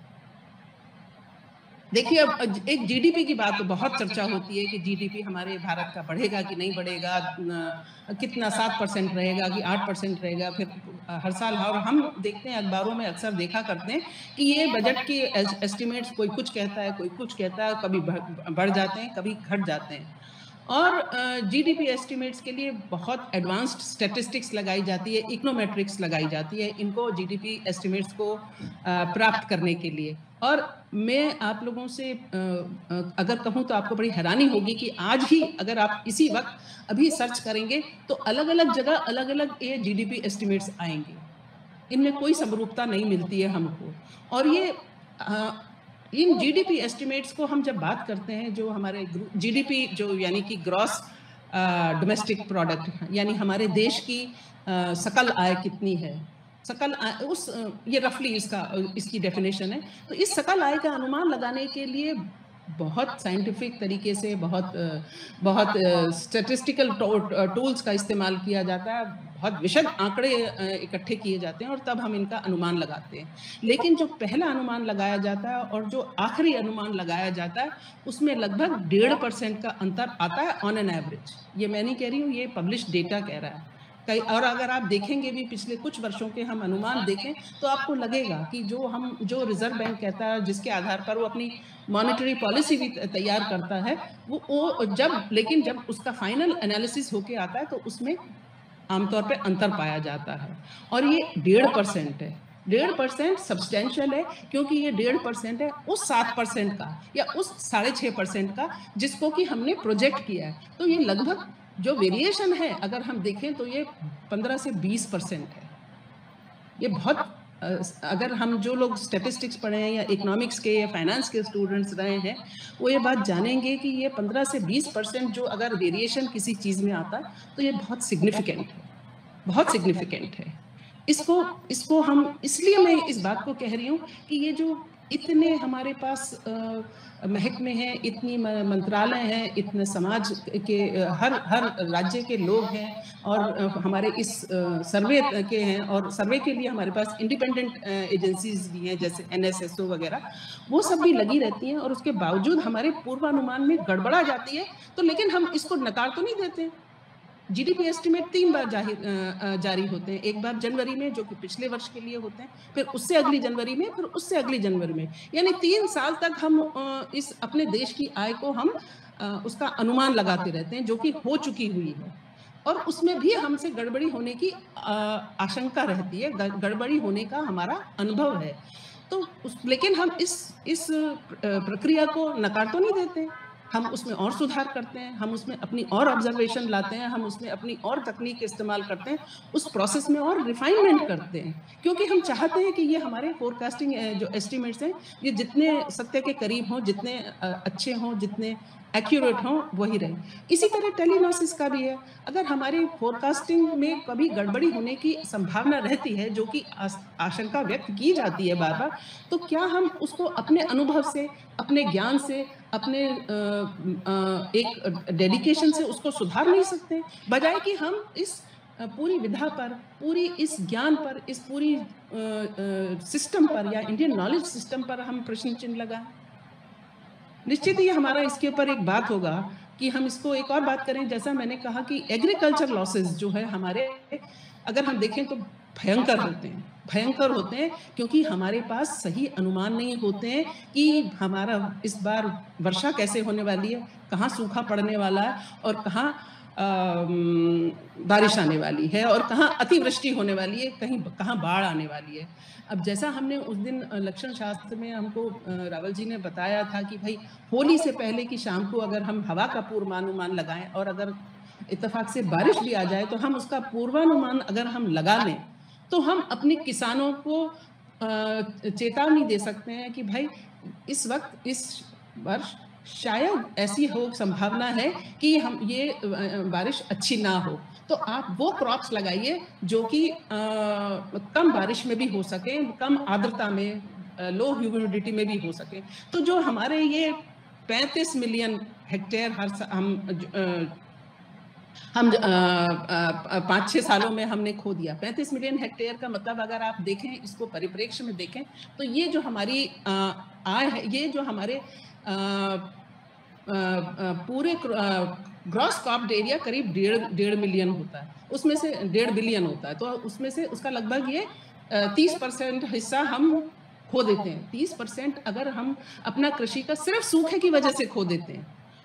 देखिए, अब एक जीडीपी की बात तो बहुत चर्चा होती है कि जीडीपी हमारे भारत का बढ़ेगा कि नहीं बढ़ेगा, कितना सात परसेंट रहेगा कि आठ परसेंट रहेगा। फिर हर साल, और हम देखते हैं अखबारों में अक्सर देखा करते हैं कि ये बजट के एस्टिमेट्स कोई कुछ कहता है, कोई कुछ कहता है, कभी बढ़ जाते हैं, कभी घट जाते हैं। और जीडीपी एस्टिमेट्स के लिए बहुत एडवांस्ड स्टैटिस्टिक्स लगाई जाती है, इकोनोमेट्रिक्स लगाई जाती है इनको जीडीपी एस्टिमेट्स को प्राप्त करने के लिए। और मैं आप लोगों से अगर कहूँ तो आपको बड़ी हैरानी होगी कि आज ही अगर आप इसी वक्त अभी सर्च करेंगे तो अलग अलग जगह अलग अलग ये जीडीपी एस्टिमेट्स आएंगे, इनमें कोई समरूपता नहीं मिलती है हमको। और ये आ, इन जीडीपी एस्टिमेट्स को हम जब बात करते हैं, जो हमारे जीडीपी जो यानी कि ग्रॉस डोमेस्टिक प्रोडक्ट, यानी हमारे देश की आ, सकल आय कितनी है, सकल आय उस ये रफली इसका इसकी डेफिनेशन है। तो इस सकल आय का अनुमान लगाने के लिए बहुत साइंटिफिक तरीके से बहुत बहुत स्टैटिस्टिकल टूल्स का इस्तेमाल किया जाता है, बहुत विशद आंकड़े इकट्ठे किए जाते हैं और तब हम इनका अनुमान लगाते हैं। लेकिन जो पहला अनुमान लगाया जाता है और जो आखिरी अनुमान लगाया जाता है उसमें लगभग डेढ़ परसेंट का अंतर आता है ऑन एन एवरेज। ये मैं नहीं कह रही हूँ, ये पब्लिश डेटा कह रहा है कई। और अगर आप देखेंगे भी पिछले कुछ वर्षों के हम अनुमान देखें तो आपको लगेगा कि जो हम जो रिजर्व बैंक कहता है, जिसके आधार पर वो अपनी मॉनेटरी पॉलिसी भी तैयार करता है, वो वो जब लेकिन जब उसका फाइनल एनालिसिस होके आता है तो उसमें आमतौर पे अंतर पाया जाता है। और ये डेढ़ परसेंट है, डेढ़ परसेंट सब्सटेंशियल है, क्योंकि ये डेढ़ परसेंट है उस सात परसेंट का या उस साढ़े छः परसेंट का जिसको कि हमने प्रोजेक्ट किया है। तो ये लगभग जो वेरिएशन है अगर हम देखें तो ये पंद्रह से बीस परसेंट है। ये बहुत, अगर हम जो लोग स्टैटिस्टिक्स पढ़े हैं या इकोनॉमिक्स के या फाइनेंस के स्टूडेंट्स रहे हैं वो ये बात जानेंगे कि ये पंद्रह से बीस परसेंट जो अगर वेरिएशन किसी चीज़ में आता है तो ये बहुत सिग्निफिकेंट है, बहुत सिग्निफिकेंट है। इसको इसको हम इसलिए मैं इस बात को कह रही हूँ कि ये जो इतने हमारे पास महकमे हैं, इतनी मंत्रालय हैं, इतने समाज के हर हर राज्य के लोग हैं और हमारे इस सर्वे के हैं, और सर्वे के लिए हमारे पास इंडिपेंडेंट एजेंसीज भी हैं जैसे एनएसएसओ वगैरह, वो सब भी लगी रहती हैं और उसके बावजूद हमारे पूर्वानुमान में गड़बड़ा जाती है। तो लेकिन हम इसको नकार तो नहीं देते। जीडीपी एस्टिमेट तीन बार जाहिर जारी होते हैं, एक बार जनवरी में जो कि पिछले वर्ष के लिए होते हैं, फिर उससे अगली जनवरी में, फिर उससे अगली जनवरी में, यानी तीन साल तक हम इस अपने देश की आय को हम उसका अनुमान लगाते रहते हैं जो कि हो चुकी हुई है। और उसमें भी हमसे गड़बड़ी होने की आशंका रहती है, गड़बड़ी होने का हमारा अनुभव है। तो उस लेकिन हम इस इस प्रक्रिया को नकार तो नहीं देते, हम उसमें और सुधार करते हैं, हम उसमें अपनी और ऑब्जर्वेशन लाते हैं, हम उसमें अपनी और तकनीक इस्तेमाल करते हैं, उस प्रोसेस में और रिफाइनमेंट करते हैं, क्योंकि हम चाहते हैं कि ये हमारे फोरकास्टिंग जो एस्टिमेट्स हैं ये जितने सत्य के करीब हों, जितने अच्छे हों, जितने एक्यूरेट हों, वही रहे। इसी तरह टेलीनॉसिस का भी है। अगर हमारी फोरकास्टिंग में कभी गड़बड़ी होने की संभावना रहती है, जो कि आशंका व्यक्त की जाती है बार बार, तो क्या हम उसको अपने अनुभव से, अपने ज्ञान से, अपने आ, आ, एक डेडिकेशन से उसको सुधार नहीं सकते, बजाय कि हम इस पूरी विधा पर, पूरी इस ज्ञान पर, इस पूरी सिस्टम पर या इंडियन नॉलेज सिस्टम पर हम प्रश्न चिन्ह लगाएं। निश्चित ही हमारा इसके ऊपर एक बात होगा कि हम इसको एक और बात करें। जैसा मैंने कहा कि एग्रीकल्चर लॉसेस जो है हमारे, अगर हम देखें तो भयंकर होते हैं, भयंकर होते हैं, क्योंकि हमारे पास सही अनुमान नहीं होते हैं कि हमारा इस बार वर्षा कैसे होने वाली है, कहाँ सूखा पड़ने वाला है और कहाँ बारिश आने वाली है और कहाँ अतिवृष्टि होने वाली है, कहीं कहाँ बाढ़ आने वाली है। अब जैसा हमने उस दिन लक्षण शास्त्र में हमको रावल जी ने बताया था कि भाई होली से पहले की शाम को अगर हम हवा का पूर्वानुमान लगाएं और अगर इत्तेफाक से बारिश भी आ जाए तो हम उसका पूर्वानुमान अगर हम लगा लें तो हम अपने किसानों को चेतावनी दे सकते हैं कि भाई इस वक्त, इस वर्ष शायद ऐसी हो संभावना है कि हम ये बारिश अच्छी ना हो, तो आप वो क्रॉप्स लगाइए जो कि कम बारिश में भी हो सके, कम आर्द्रता में, लो ह्यूमिडिटी में भी हो सके। तो जो हमारे ये पैंतीस मिलियन हेक्टेयर हर हम आ, हम पाँच छः सालों में हमने खो दिया। पैंतीस मिलियन हेक्टेयर का मतलब अगर आप देखें, इसको परिप्रेक्ष्य में देखें, तो ये जो हमारी आय है, ये जो हमारे आ, आ, आ, पूरे ग्रॉस क्रॉप्ड एरिया करीब डेढ़ डेढ़ मिलियन होता है, उसमें से डेढ़ बिलियन होता है, तो उसमें से उसका लगभग ये तीस परसेंट हिस्सा हम खो देते हैं। तीस परसेंट अगर हम अपना कृषि का सिर्फ सूखे की वजह से खो देते हैं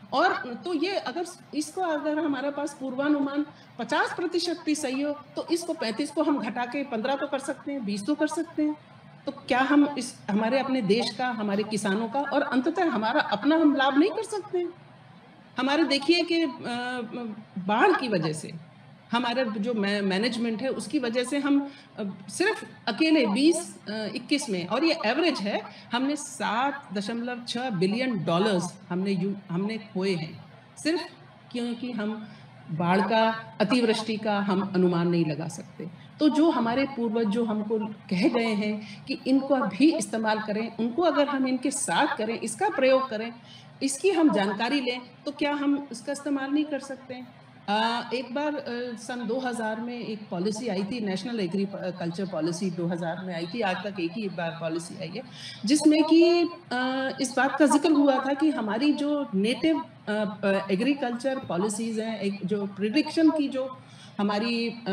और तो ये अगर इसको अगर हमारे पास पूर्वानुमान पचास प्रतिशत भी सही हो तो इसको पैंतीस को हम घटा के पंद्रह तो कर सकते हैं, बीस तो कर सकते हैं। तो क्या हम इस हमारे अपने देश का, हमारे किसानों का और अंततः हमारा अपना हम लाभ नहीं कर सकते हैं? हमारे देखिए कि बाढ़ की वजह से हमारा जो मैनेजमेंट है उसकी वजह से हम सिर्फ अकेले बीस इक्कीस में, और ये एवरेज है, हमने सात दशमलव छः बिलियन डॉलर्स हमने यू हमने खोए हैं, सिर्फ क्योंकि हम बाढ़ का, अतिवृष्टि का हम अनुमान नहीं लगा सकते। तो जो हमारे पूर्वज जो हमको कह गए हैं कि इनको भी इस्तेमाल करें, उनको अगर हम इनके साथ करें, इसका प्रयोग करें, इसकी हम जानकारी लें, तो क्या हम इसका इस्तेमाल नहीं कर सकते? आ, एक बार आ, सन दो हज़ार में एक पॉलिसी आई थी, नेशनल एग्रीकल्चर पॉलिसी दो हज़ार में आई थी, आज तक एक ही बार पॉलिसी आई है, जिसमें कि इस बात का जिक्र हुआ था कि हमारी जो नेटिव एग्रीकल्चर पॉलिसीज़ हैं, एक जो प्रिडिक्शन की जो हमारी आ,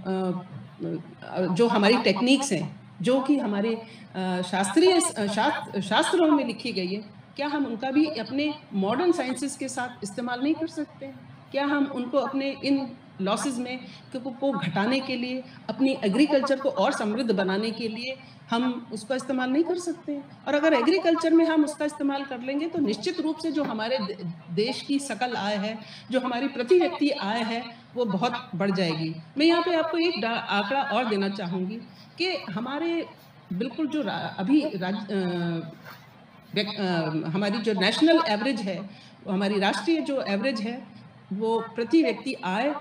आ, जो हमारी टेक्निक्स हैं, जो कि हमारे शास्त्रीय शास्त्र शास्त्रों में लिखी गई है, क्या हम उनका भी अपने मॉडर्न साइंसेस के साथ इस्तेमाल नहीं कर सकते हैं? क्या हम उनको अपने इन लॉसेस में को घटाने के लिए, अपनी एग्रीकल्चर को और समृद्ध बनाने के लिए हम उसका इस्तेमाल नहीं कर सकते हैं? और अगर एग्रीकल्चर में हम उसका इस्तेमाल कर लेंगे तो निश्चित रूप से जो हमारे देश की सकल आय है, जो हमारी प्रति व्यक्ति आय है, वो बहुत बढ़ जाएगी। मैं यहाँ पे आपको एक आंकड़ा और देना चाहूँगी कि हमारे बिल्कुल जो अभी राज हमारी जो नेशनल एवरेज है, हमारी राष्ट्रीय जो एवरेज है, वो प्रति व्यक्ति आय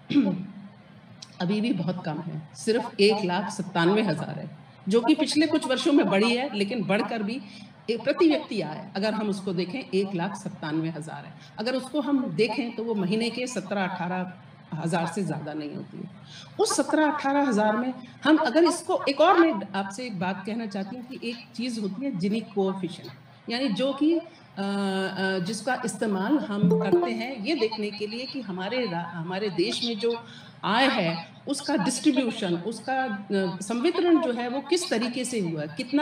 अभी भी बहुत कम है, सिर्फ एक लाख सत्तानवे हजार है, जो कि पिछले कुछ वर्षों में बढ़ी है, लेकिन बढ़कर भी प्रति व्यक्ति आय अगर हम उसको देखें एक लाख सत्तानवे हजार है। अगर उसको हम देखें तो वो महीने के सत्रह अठारह हजार से ज्यादा नहीं होती है। उस सत्रह अठारह हजार में हम अगर इसको एक और, मैं आपसे एक बात कहना चाहती हूँ कि एक चीज होती है जिनी कोएफिशिएंट, यानी जो कि जिसका इस्तेमाल हम करते हैं ये देखने के लिए कि हमारे हमारे देश में जो आय है उसका डिस्ट्रीब्यूशन, उसका संवितरण जो है वो किस तरीके से हुआ है, कितना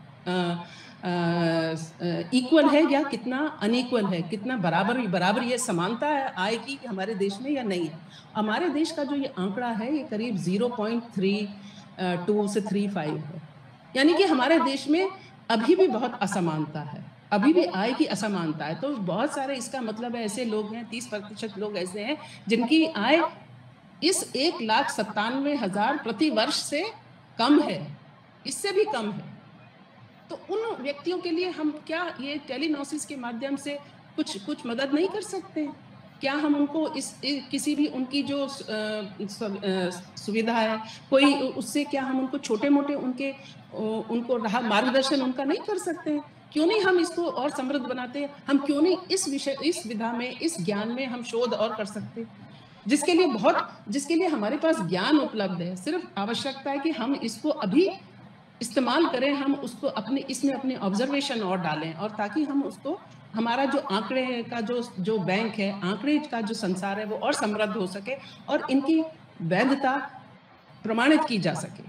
इक्वल है या कितना अनइक्वल है, कितना बराबर बराबर ये समानता है आय की हमारे देश में या नहीं है। हमारे देश का जो ये आंकड़ा है ये करीब ज़ीरो पॉइंट थ्री टू से थ्री फाइव है, यानी कि हमारे देश में अभी भी बहुत असमानता है, अभी भी आय की असमानता है। तो बहुत सारे, इसका मतलब है ऐसे लोग हैं, तीस प्रतिशत लोग ऐसे हैं जिनकी आय इस एक लाख सत्तानवे हजार प्रति वर्ष से कम है, इससे भी कम है। तो उन व्यक्तियों के लिए हम क्या ये टेलीनॉसिस के माध्यम से कुछ कुछ मदद नहीं कर सकते? क्या हम उनको इस किसी भी उनकी जो सुविधा है कोई, उससे क्या हम उनको छोटे मोटे उनके उनको मार्गदर्शन उनका नहीं कर सकते हैं? क्यों नहीं हम इसको और समृद्ध बनाते हैं? हम क्यों नहीं इस विषय, इस विधा में, इस ज्ञान में हम शोध और कर सकते हैं, जिसके लिए बहुत जिसके लिए हमारे पास ज्ञान उपलब्ध है। सिर्फ आवश्यकता है कि हम इसको अभी इस्तेमाल करें, हम उसको अपने इसमें अपने ऑब्जर्वेशन और डालें, और ताकि हम उसको, हमारा जो आंकड़े का जो जो बैंक है, आंकड़े का जो संसार है, वो और समृद्ध हो सके और इनकी वैधता प्रमाणित की जा सके।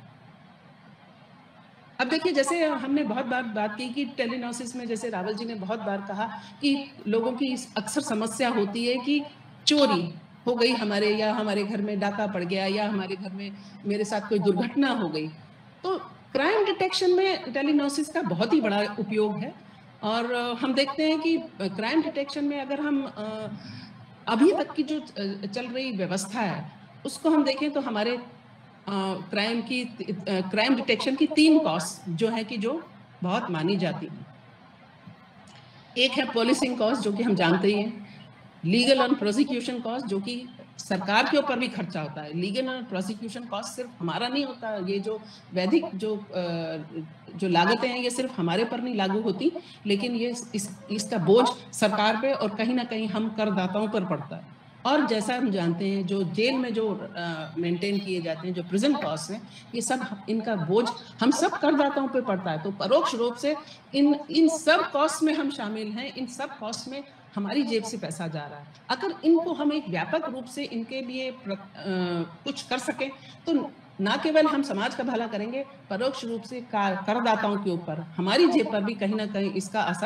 अब देखिए, जैसे हमने बहुत बार बात की कि टेलीनॉसिस में, जैसे रावल जी ने बहुत बार कहा कि लोगों की अक्सर समस्या होती है कि चोरी हो गई हमारे, या हमारे घर में डाका पड़ गया, या हमारे घर में मेरे साथ कोई दुर्घटना हो गई। तो क्राइम डिटेक्शन में टेलीनॉसिस का बहुत ही बड़ा उपयोग है, और हम देखते हैं कि क्राइम डिटेक्शन में अगर हम अभी तक की जो चल रही व्यवस्था है उसको हम देखें तो हमारे क्राइम की क्राइम डिटेक्शन की तीन कॉस्ट जो है कि जो बहुत मानी जाती है। एक है पुलिसिंग कॉस्ट, जो कि हम जानते ही हैं, लीगल एंड प्रोसिक्यूशन कॉस्ट, जो कि सरकार के ऊपर भी खर्चा होता है। लीगल एंड प्रोसिक्यूशन कॉस्ट सिर्फ हमारा नहीं होता, ये जो वैधिक जो जो लागतें हैं ये सिर्फ हमारे पर नहीं लागू होती, लेकिन ये इस इसका बोझ सरकार पे और कहीं ना कहीं हम करदाताओं पर पड़ता है। और जैसा हम जानते हैं, जो जेल में जो मेंटेन किए जाते हैं, जो प्रिजन कॉस्ट हैं, ये सब, इनका बोझ हम सब करदाताओं पे पड़ता है। तो परोक्ष रूप से इन इन सब कॉस्ट में हम शामिल हैं, इन सब कॉस्ट में हमारी जेब से पैसा जा रहा है। अगर इनको हम एक व्यापक रूप से इनके लिए प्र, आ, कुछ कर सकें तो न केवल हम समाज का भला करेंगे, परोक्ष रूप से करदाताओं के ऊपर, हमारी जेब पर भी कहीं ना कहीं इसका असर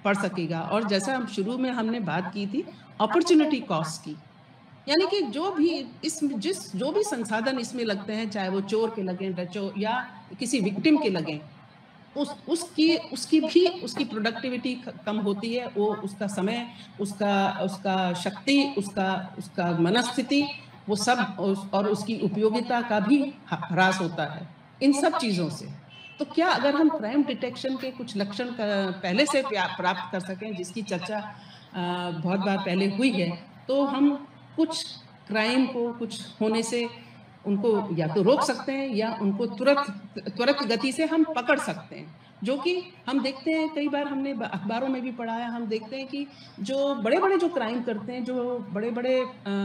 पड़ सकेगा। और जैसा हम शुरू में हमने बात की थी अपॉर्चुनिटी कॉस्ट की, यानी कि जो भी इस जिस जो भी संसाधन इसमें लगते हैं, चाहे वो चोर के लगें, डचो या किसी विक्टिम के लगें, उस उसकी उसकी भी उसकी प्रोडक्टिविटी कम होती है, वो उसका समय, उसका उसका शक्ति, उसका उसका मनस्थिति, वो सब और उसकी उपयोगिता का भी ह्रास होता है इन सब चीज़ों से। तो क्या अगर हम क्राइम डिटेक्शन के कुछ लक्षण पहले से प्राप्त कर सकें, जिसकी चर्चा बहुत बार पहले हुई है, तो हम कुछ क्राइम को कुछ होने से उनको या तो रोक सकते हैं या उनको तुरंत त्वरित गति से हम पकड़ सकते हैं। जो कि हम देखते हैं, कई बार हमने अखबारों में भी पढ़ा है, हम देखते हैं कि जो बड़े बड़े जो क्राइम करते हैं, जो बड़े बड़े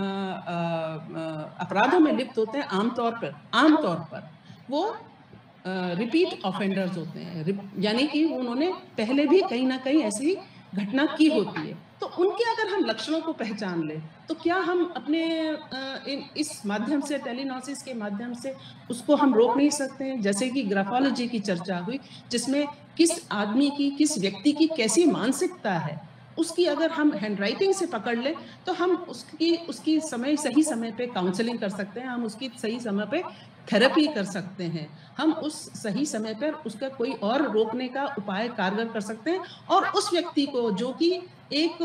अपराधों में लिप्त होते हैं, आमतौर पर आमतौर पर वो रिपीट ऑफेंडर्स होते हैं, यानी कि उन्होंने पहले भी कहीं ना कहीं ऐसी घटना की होती है। तो उनके अगर हम लक्षणों को पहचान लें, तो क्या हम अपने इस माध्यम से, टेलिनॉसिस के माध्यम से उसको हम रोक नहीं सकते हैं? जैसे कि ग्राफोलॉजी की चर्चा हुई, जिसमें किस आदमी की, किस व्यक्ति की कैसी मानसिकता है, उसकी अगर हम हैंडराइटिंग से पकड़ लें तो हम उसकी उसकी समय सही समय पे काउंसलिंग कर सकते हैं, हम उसकी सही समय पे थेरेपी कर सकते हैं, हम उस सही समय पर उसका कोई और रोकने का उपाय कारगर कर सकते हैं। और उस व्यक्ति को जो कि एक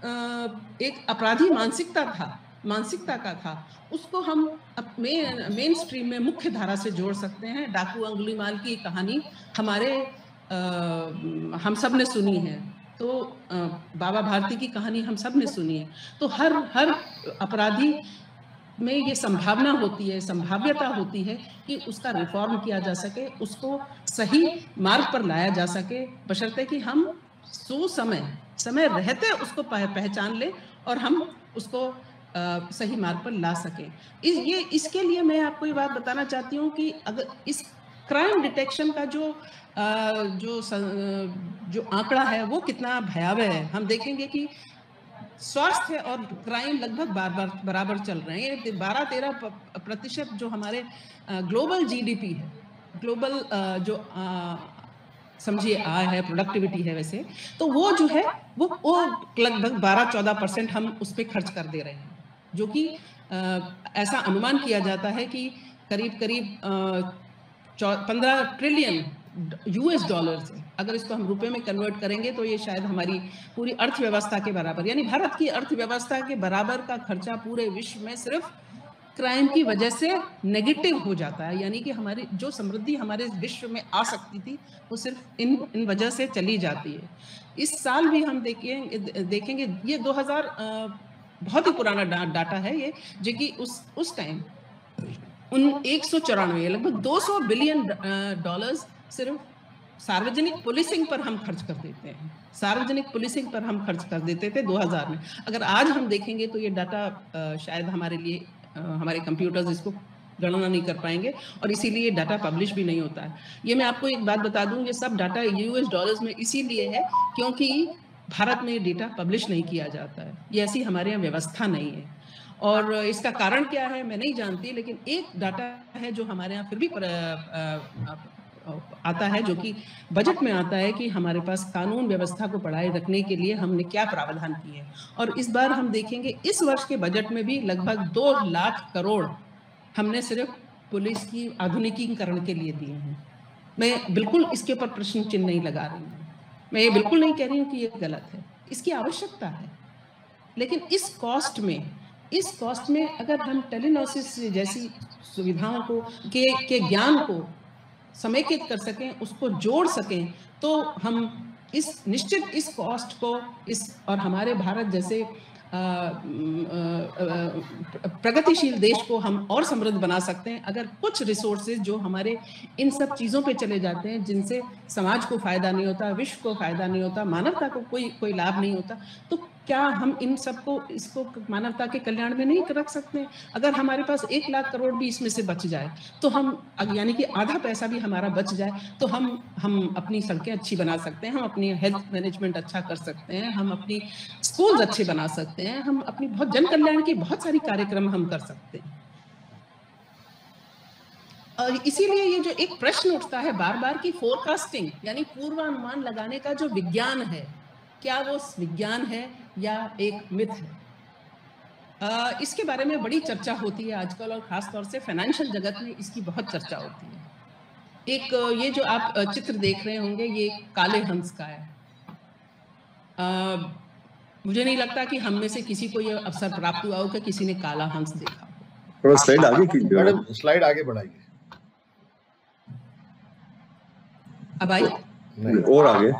एक अपराधी मानसिकता था मानसिकता का था उसको हम मेन मेन स्ट्रीम में मुख्य धारा से जोड़ सकते हैं। डाकू अंगुलीमाल की कहानी हमारे आ, हम सब ने सुनी है, तो आ, बाबा भारती की कहानी हम सब ने सुनी है। तो हर हर अपराधी में ये संभावना होती है, संभाव्यता होती है कि उसका रिफॉर्म किया जा सके, उसको सही मार्ग पर लाया जा सके, बशर्ते कि हम सुसमय समय रहते उसको पहचान ले और हम उसको आ, सही मार्ग पर ला सके। इस ये इसके लिए मैं आपको ये बात बताना चाहती हूँ कि अगर इस क्राइम डिटेक्शन का जो आ, जो जो आंकड़ा है वो कितना भयावह है। हम देखेंगे कि स्वास्थ्य और क्राइम लगभग बार बार बराबर चल रहे हैं। ये बारह तेरह प्रतिशत जो हमारे ग्लोबल जीडीपी है, ग्लोबल जो समझिए आय है, प्रोडक्टिविटी है, वैसे तो वो जो है वो वो लगभग बारह चौदह परसेंट हम उस पर खर्च कर दे रहे हैं, जो कि ऐसा अनुमान किया जाता है कि करीब करीब पंद्रह ट्रिलियन यूएस डॉलर्स है। अगर इसको हम रुपए में कन्वर्ट करेंगे तो ये शायद हमारी पूरी अर्थव्यवस्था के बराबर, यानी भारत की अर्थव्यवस्था के बराबर का खर्चा पूरे विश्व में सिर्फ क्राइम की वजह से नेगेटिव हो जाता है। यानी कि हमारी जो समृद्धि हमारे विश्व में आ सकती थी वो सिर्फ इन इन वजह से चली जाती है। इस साल भी हम देखेंगे देखेंगे ये दो हज़ार बहुत ही पुराना डा, डाटा है ये, जो कि उस उस टाइम उन एक सौ चौरानवे लगभग दो सौ बिलियन डॉलर्स सिर्फ सार्वजनिक पुलिसिंग पर हम खर्च कर देते हैं, सार्वजनिक पुलिसिंग पर हम खर्च कर देते थे दो हज़ार में। अगर आज हम देखेंगे तो ये डाटा शायद हमारे लिए हमारे कंप्यूटर्स इसको गणना नहीं कर पाएंगे और इसीलिए डाटा पब्लिश भी नहीं होता है। ये मैं आपको एक बात बता दूं, ये सब डाटा यूएस डॉलर्स में इसीलिए है क्योंकि भारत में ये डेटा पब्लिश नहीं किया जाता है, ये ऐसी हमारे यहाँ व्यवस्था नहीं है। और इसका कारण क्या है मैं नहीं जानती, लेकिन एक डाटा है जो हमारे यहाँ फिर भी पर, आ, आ, आता है, जो कि बजट में आता है कि हमारे पास कानून व्यवस्था को बढ़ाए रखने के लिए हमने क्या प्रावधान किए हैं। और इस बार हम देखेंगे इस वर्ष के बजट में भी लगभग दो लाख करोड़ हमने सिर्फ पुलिस की आधुनिकीकरण के लिए दिए हैं। मैं बिल्कुल इसके ऊपर प्रश्न चिन्ह नहीं लगा रही हूँ, मैं ये बिल्कुल नहीं कह रही हूँ कि ये गलत है, इसकी आवश्यकता है। लेकिन इस कॉस्ट में इस कॉस्ट में अगर हम टेलिनॉसिस जैसी सुविधाओं को के के ज्ञान को समेकित कर सकें, उसको जोड़ सकें, तो हम इस निश्चित इस कॉस्ट को इस और हमारे भारत जैसे प्रगतिशील देश को हम और समृद्ध बना सकते हैं अगर कुछ रिसोर्सेज जो हमारे इन सब चीज़ों पे चले जाते हैं जिनसे समाज को फायदा नहीं होता, विश्व को फायदा नहीं होता, मानवता को कोई कोई लाभ नहीं होता, तो क्या हम इन सबको इसको मानवता के कल्याण में नहीं रख सकते? अगर हमारे पास एक लाख करोड़ भी इसमें से बच जाए तो हम, यानी कि आधा पैसा भी हमारा बच जाए, तो हम हम अपनी सड़कें अच्छी बना सकते हैं, हम अपनी हेल्थ मैनेजमेंट अच्छा कर सकते हैं, हम अपनी स्कूल्स अच्छे बना सकते हैं, हम अपनी बहुत जन कल्याण की बहुत सारी कार्यक्रम हम कर सकते हैं। और इसीलिए ये जो एक प्रश्न उठता है बार बार की फोरकास्टिंग यानी पूर्वानुमान लगाने का जो विज्ञान है, क्या वो विज्ञान है या एक मिथ है? आ, इसके बारे में बड़ी चर्चा होती है आजकल, और खास तौर से फाइनेंशियल जगत में इसकी बहुत चर्चा होती है। एक ये जो आप चित्र देख रहे होंगे, ये काले हंस का है। आ, मुझे नहीं लगता कि हम में से किसी को ये अवसर प्राप्त हुआ हो कि किसी ने काला हंस देखा हो। थोड़ा स्लाइड आगे कीजिए मैडम, स्लाइड आगे बढ़ाइए। अब आई? नहीं, और आगे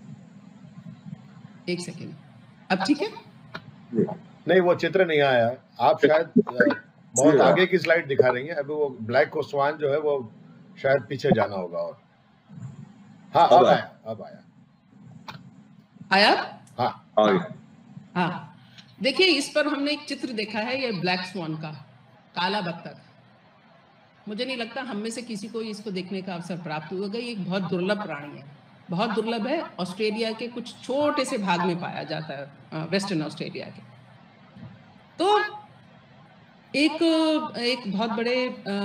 एक सेकेंड, अब ठीक है? नहीं, वो चित्र नहीं आया। आप शायद बहुत आगे की स्लाइड दिखा रही हैं। अभी वो ब्लैक को स्वान जो है वो शायद पीछे जाना होगा। और हाँ, अब आया, अब आया आया हाँ आगे। हाँ, देखिए इस पर हमने एक चित्र देखा है, ये ब्लैक स्वान का, काला बत्तख। मुझे नहीं लगता हम में से किसी को इसको देखने का अवसर प्राप्त होगा। ये एक बहुत दुर्लभ प्राणी है, बहुत दुर्लभ है। ऑस्ट्रेलिया के कुछ छोटे से भाग में पाया जाता है, वेस्टर्न ऑस्ट्रेलिया के। तो एक एक बहुत बड़े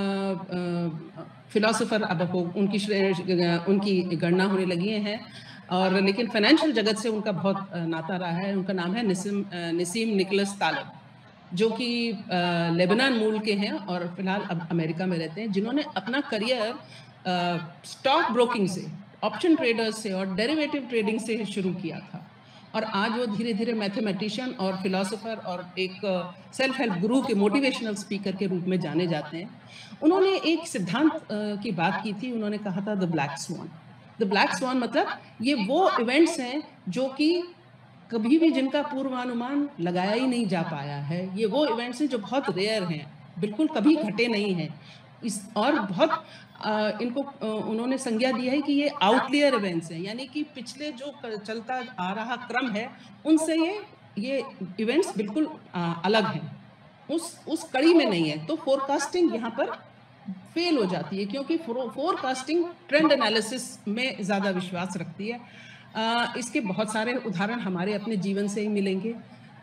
फिलोसोफर अब हो, उनकी उनकी गणना होने लगी है, और लेकिन फाइनेंशियल जगत से उनका बहुत नाता रहा है। उनका नाम है निसीम निसीम निकोलस तालब, जो कि लेबनान मूल के हैं और फिलहाल अब अमेरिका में रहते हैं, जिन्होंने अपना करियर स्टॉक ब्रोकिंग से, ऑप्शन ट्रेडर्स से और डेरिवेटिव ट्रेडिंग से शुरू किया था। और आज वो धीरे धीरे मैथमेटिशियन और फिलोसोफर और एक सेल्फ हेल्प गुरु के मोटिवेशनल स्पीकर के रूप में जाने जाते हैं। उन्होंने एक सिद्धांत की बात की थी। उन्होंने कहा था The Black Swan. The Black Swan मतलब ये वो इवेंट्स हैं जो कि कभी भी जिनका पूर्वानुमान लगाया ही नहीं जा पाया है। ये वो इवेंट्स हैं जो बहुत रेयर हैं, बिल्कुल कभी घटे नहीं हैं। इस और बहुत आ, इनको आ, उन्होंने संज्ञा दी है कि ये आउटलियर इवेंट्स हैं, यानी कि पिछले जो चलता आ रहा क्रम है उनसे ये ये इवेंट्स बिल्कुल आ, अलग हैं, उस उस कड़ी में नहीं है। तो फोरकास्टिंग यहाँ पर फेल हो जाती है, क्योंकि फोरकास्टिंग ट्रेंड एनालिसिस में ज़्यादा विश्वास रखती है। आ, इसके बहुत सारे उदाहरण हमारे अपने जीवन से ही मिलेंगे।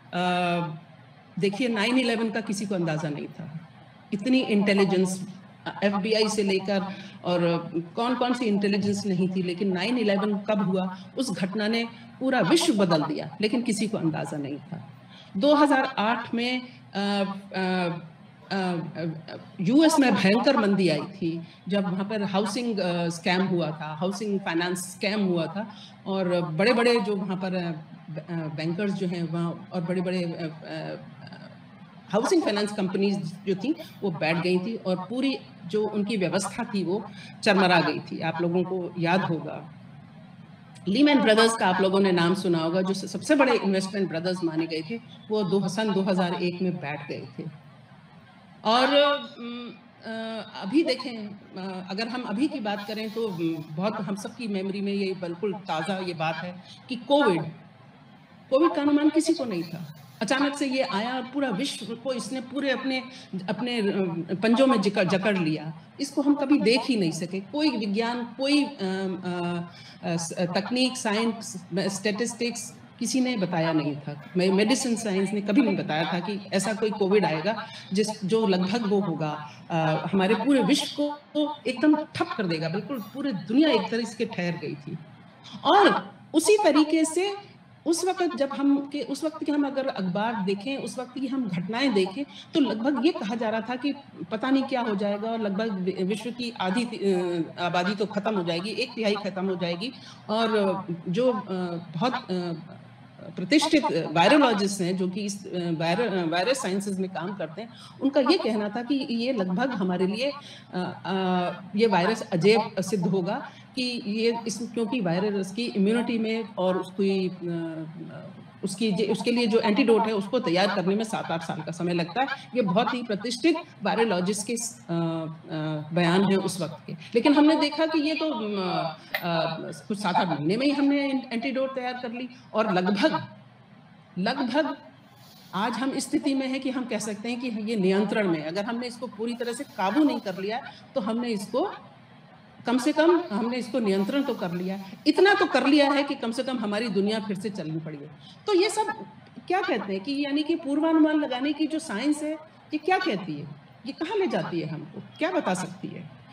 देखिए नाइन इलेवन का किसी को अंदाज़ा नहीं था, इतनी इंटेलिजेंस एफबीआई से लेकर और कौन कौन सी इंटेलिजेंस नहीं थी, लेकिन नाइन इलेवन कब हुआ उस घटना ने पूरा विश्व बदल दिया, लेकिन किसी को अंदाज़ा नहीं था। दो हज़ार आठ में आ, आ, यूएस में भयंकर मंदी आई थी, जब वहाँ पर हाउसिंग स्कैम हुआ था, हाउसिंग फाइनेंस स्कैम हुआ था, और बड़े बड़े जो वहाँ पर बैंकर्स जो हैं वहाँ और बड़े बड़े हाउसिंग फाइनेंस कंपनीज जो थी वो बैठ गई थी, और पूरी जो उनकी व्यवस्था थी वो चरमरा गई थी। आप लोगों को याद होगा लीमैन ब्रदर्स का, आप लोगों ने नाम सुना होगा, जो सबसे बड़े इन्वेस्टमेंट ब्रदर्स माने गए थे, वो दो सन दो हज़ार एक में बैठ गए थे। और अभी देखें, अगर हम अभी की बात करें तो बहुत हम सबकी मेमोरी में ये बिल्कुल ताज़ा ये बात है कि कोविड कोविड का अनुमान किसी को नहीं था। अचानक से ये आया और पूरा विश्व को इसने पूरे अपने अपने पंजों में जकड़ जकड़ लिया। इसको हम कभी देख ही नहीं सके। कोई विज्ञान, कोई तकनीक, साइंस, स्टैटिस्टिक्स किसी ने बताया नहीं था। मेडिसिन साइंस ने कभी नहीं बताया था कि ऐसा कोई कोविड आएगा जिस जो लगभग वो होगा आ, हमारे पूरे विश्व को तो एकदम ठप कर देगा। बिल्कुल पूरी दुनिया एक तरह से ठहर गई थी। और उसी तरीके से उस वक्त जब हम के उस वक्त के हम अगर अखबार देखें, उस वक्त की हम घटनाएं देखें, तो लगभग ये कहा जा रहा था कि पता नहीं क्या हो जाएगा, और लगभग विश्व की आधी आबादी तो खत्म हो जाएगी, एक तिहाई खत्म हो जाएगी। और जो बहुत प्रतिष्ठित वायरोलॉजिस्ट हैं जो कि इस वायरस साइंसेज में काम करते हैं, उनका ये कहना था कि ये लगभग हमारे लिए आ, आ, ये वायरस अजैब सिद्ध होगा कि ये इस क्योंकि वायरस की इम्यूनिटी में और उसकी उसकी उसके लिए जो एंटीडोट है उसको तैयार करने में सात आठ साल का समय लगता है। ये बहुत ही प्रतिष्ठित वायरोलॉजिस्ट के आ, आ, बयान हैं उस वक्त के। लेकिन हमने देखा कि ये तो आ, आ, कुछ सात आठ महीने में ही हमने एंटीडोट तैयार कर ली, और लगभग लगभग आज हम इस स्थिति में है कि हम कह सकते हैं कि ये नियंत्रण में। अगर हमने इसको पूरी तरह से काबू नहीं कर लिया तो हमने इसको कम से कम हमने इसको नियंत्रण तो कर लिया, इतना तो कर लिया है कि कम से कम हमारी दुनिया फिर से चलनी पड़ी है। तो ये सब क्या कहते हैं कि यानी कि पूर्वानुमान लगाने की जो साइंस है ये क्या कहती है, ये कहाँ ले जाती है, हमको क्या बता सकती है?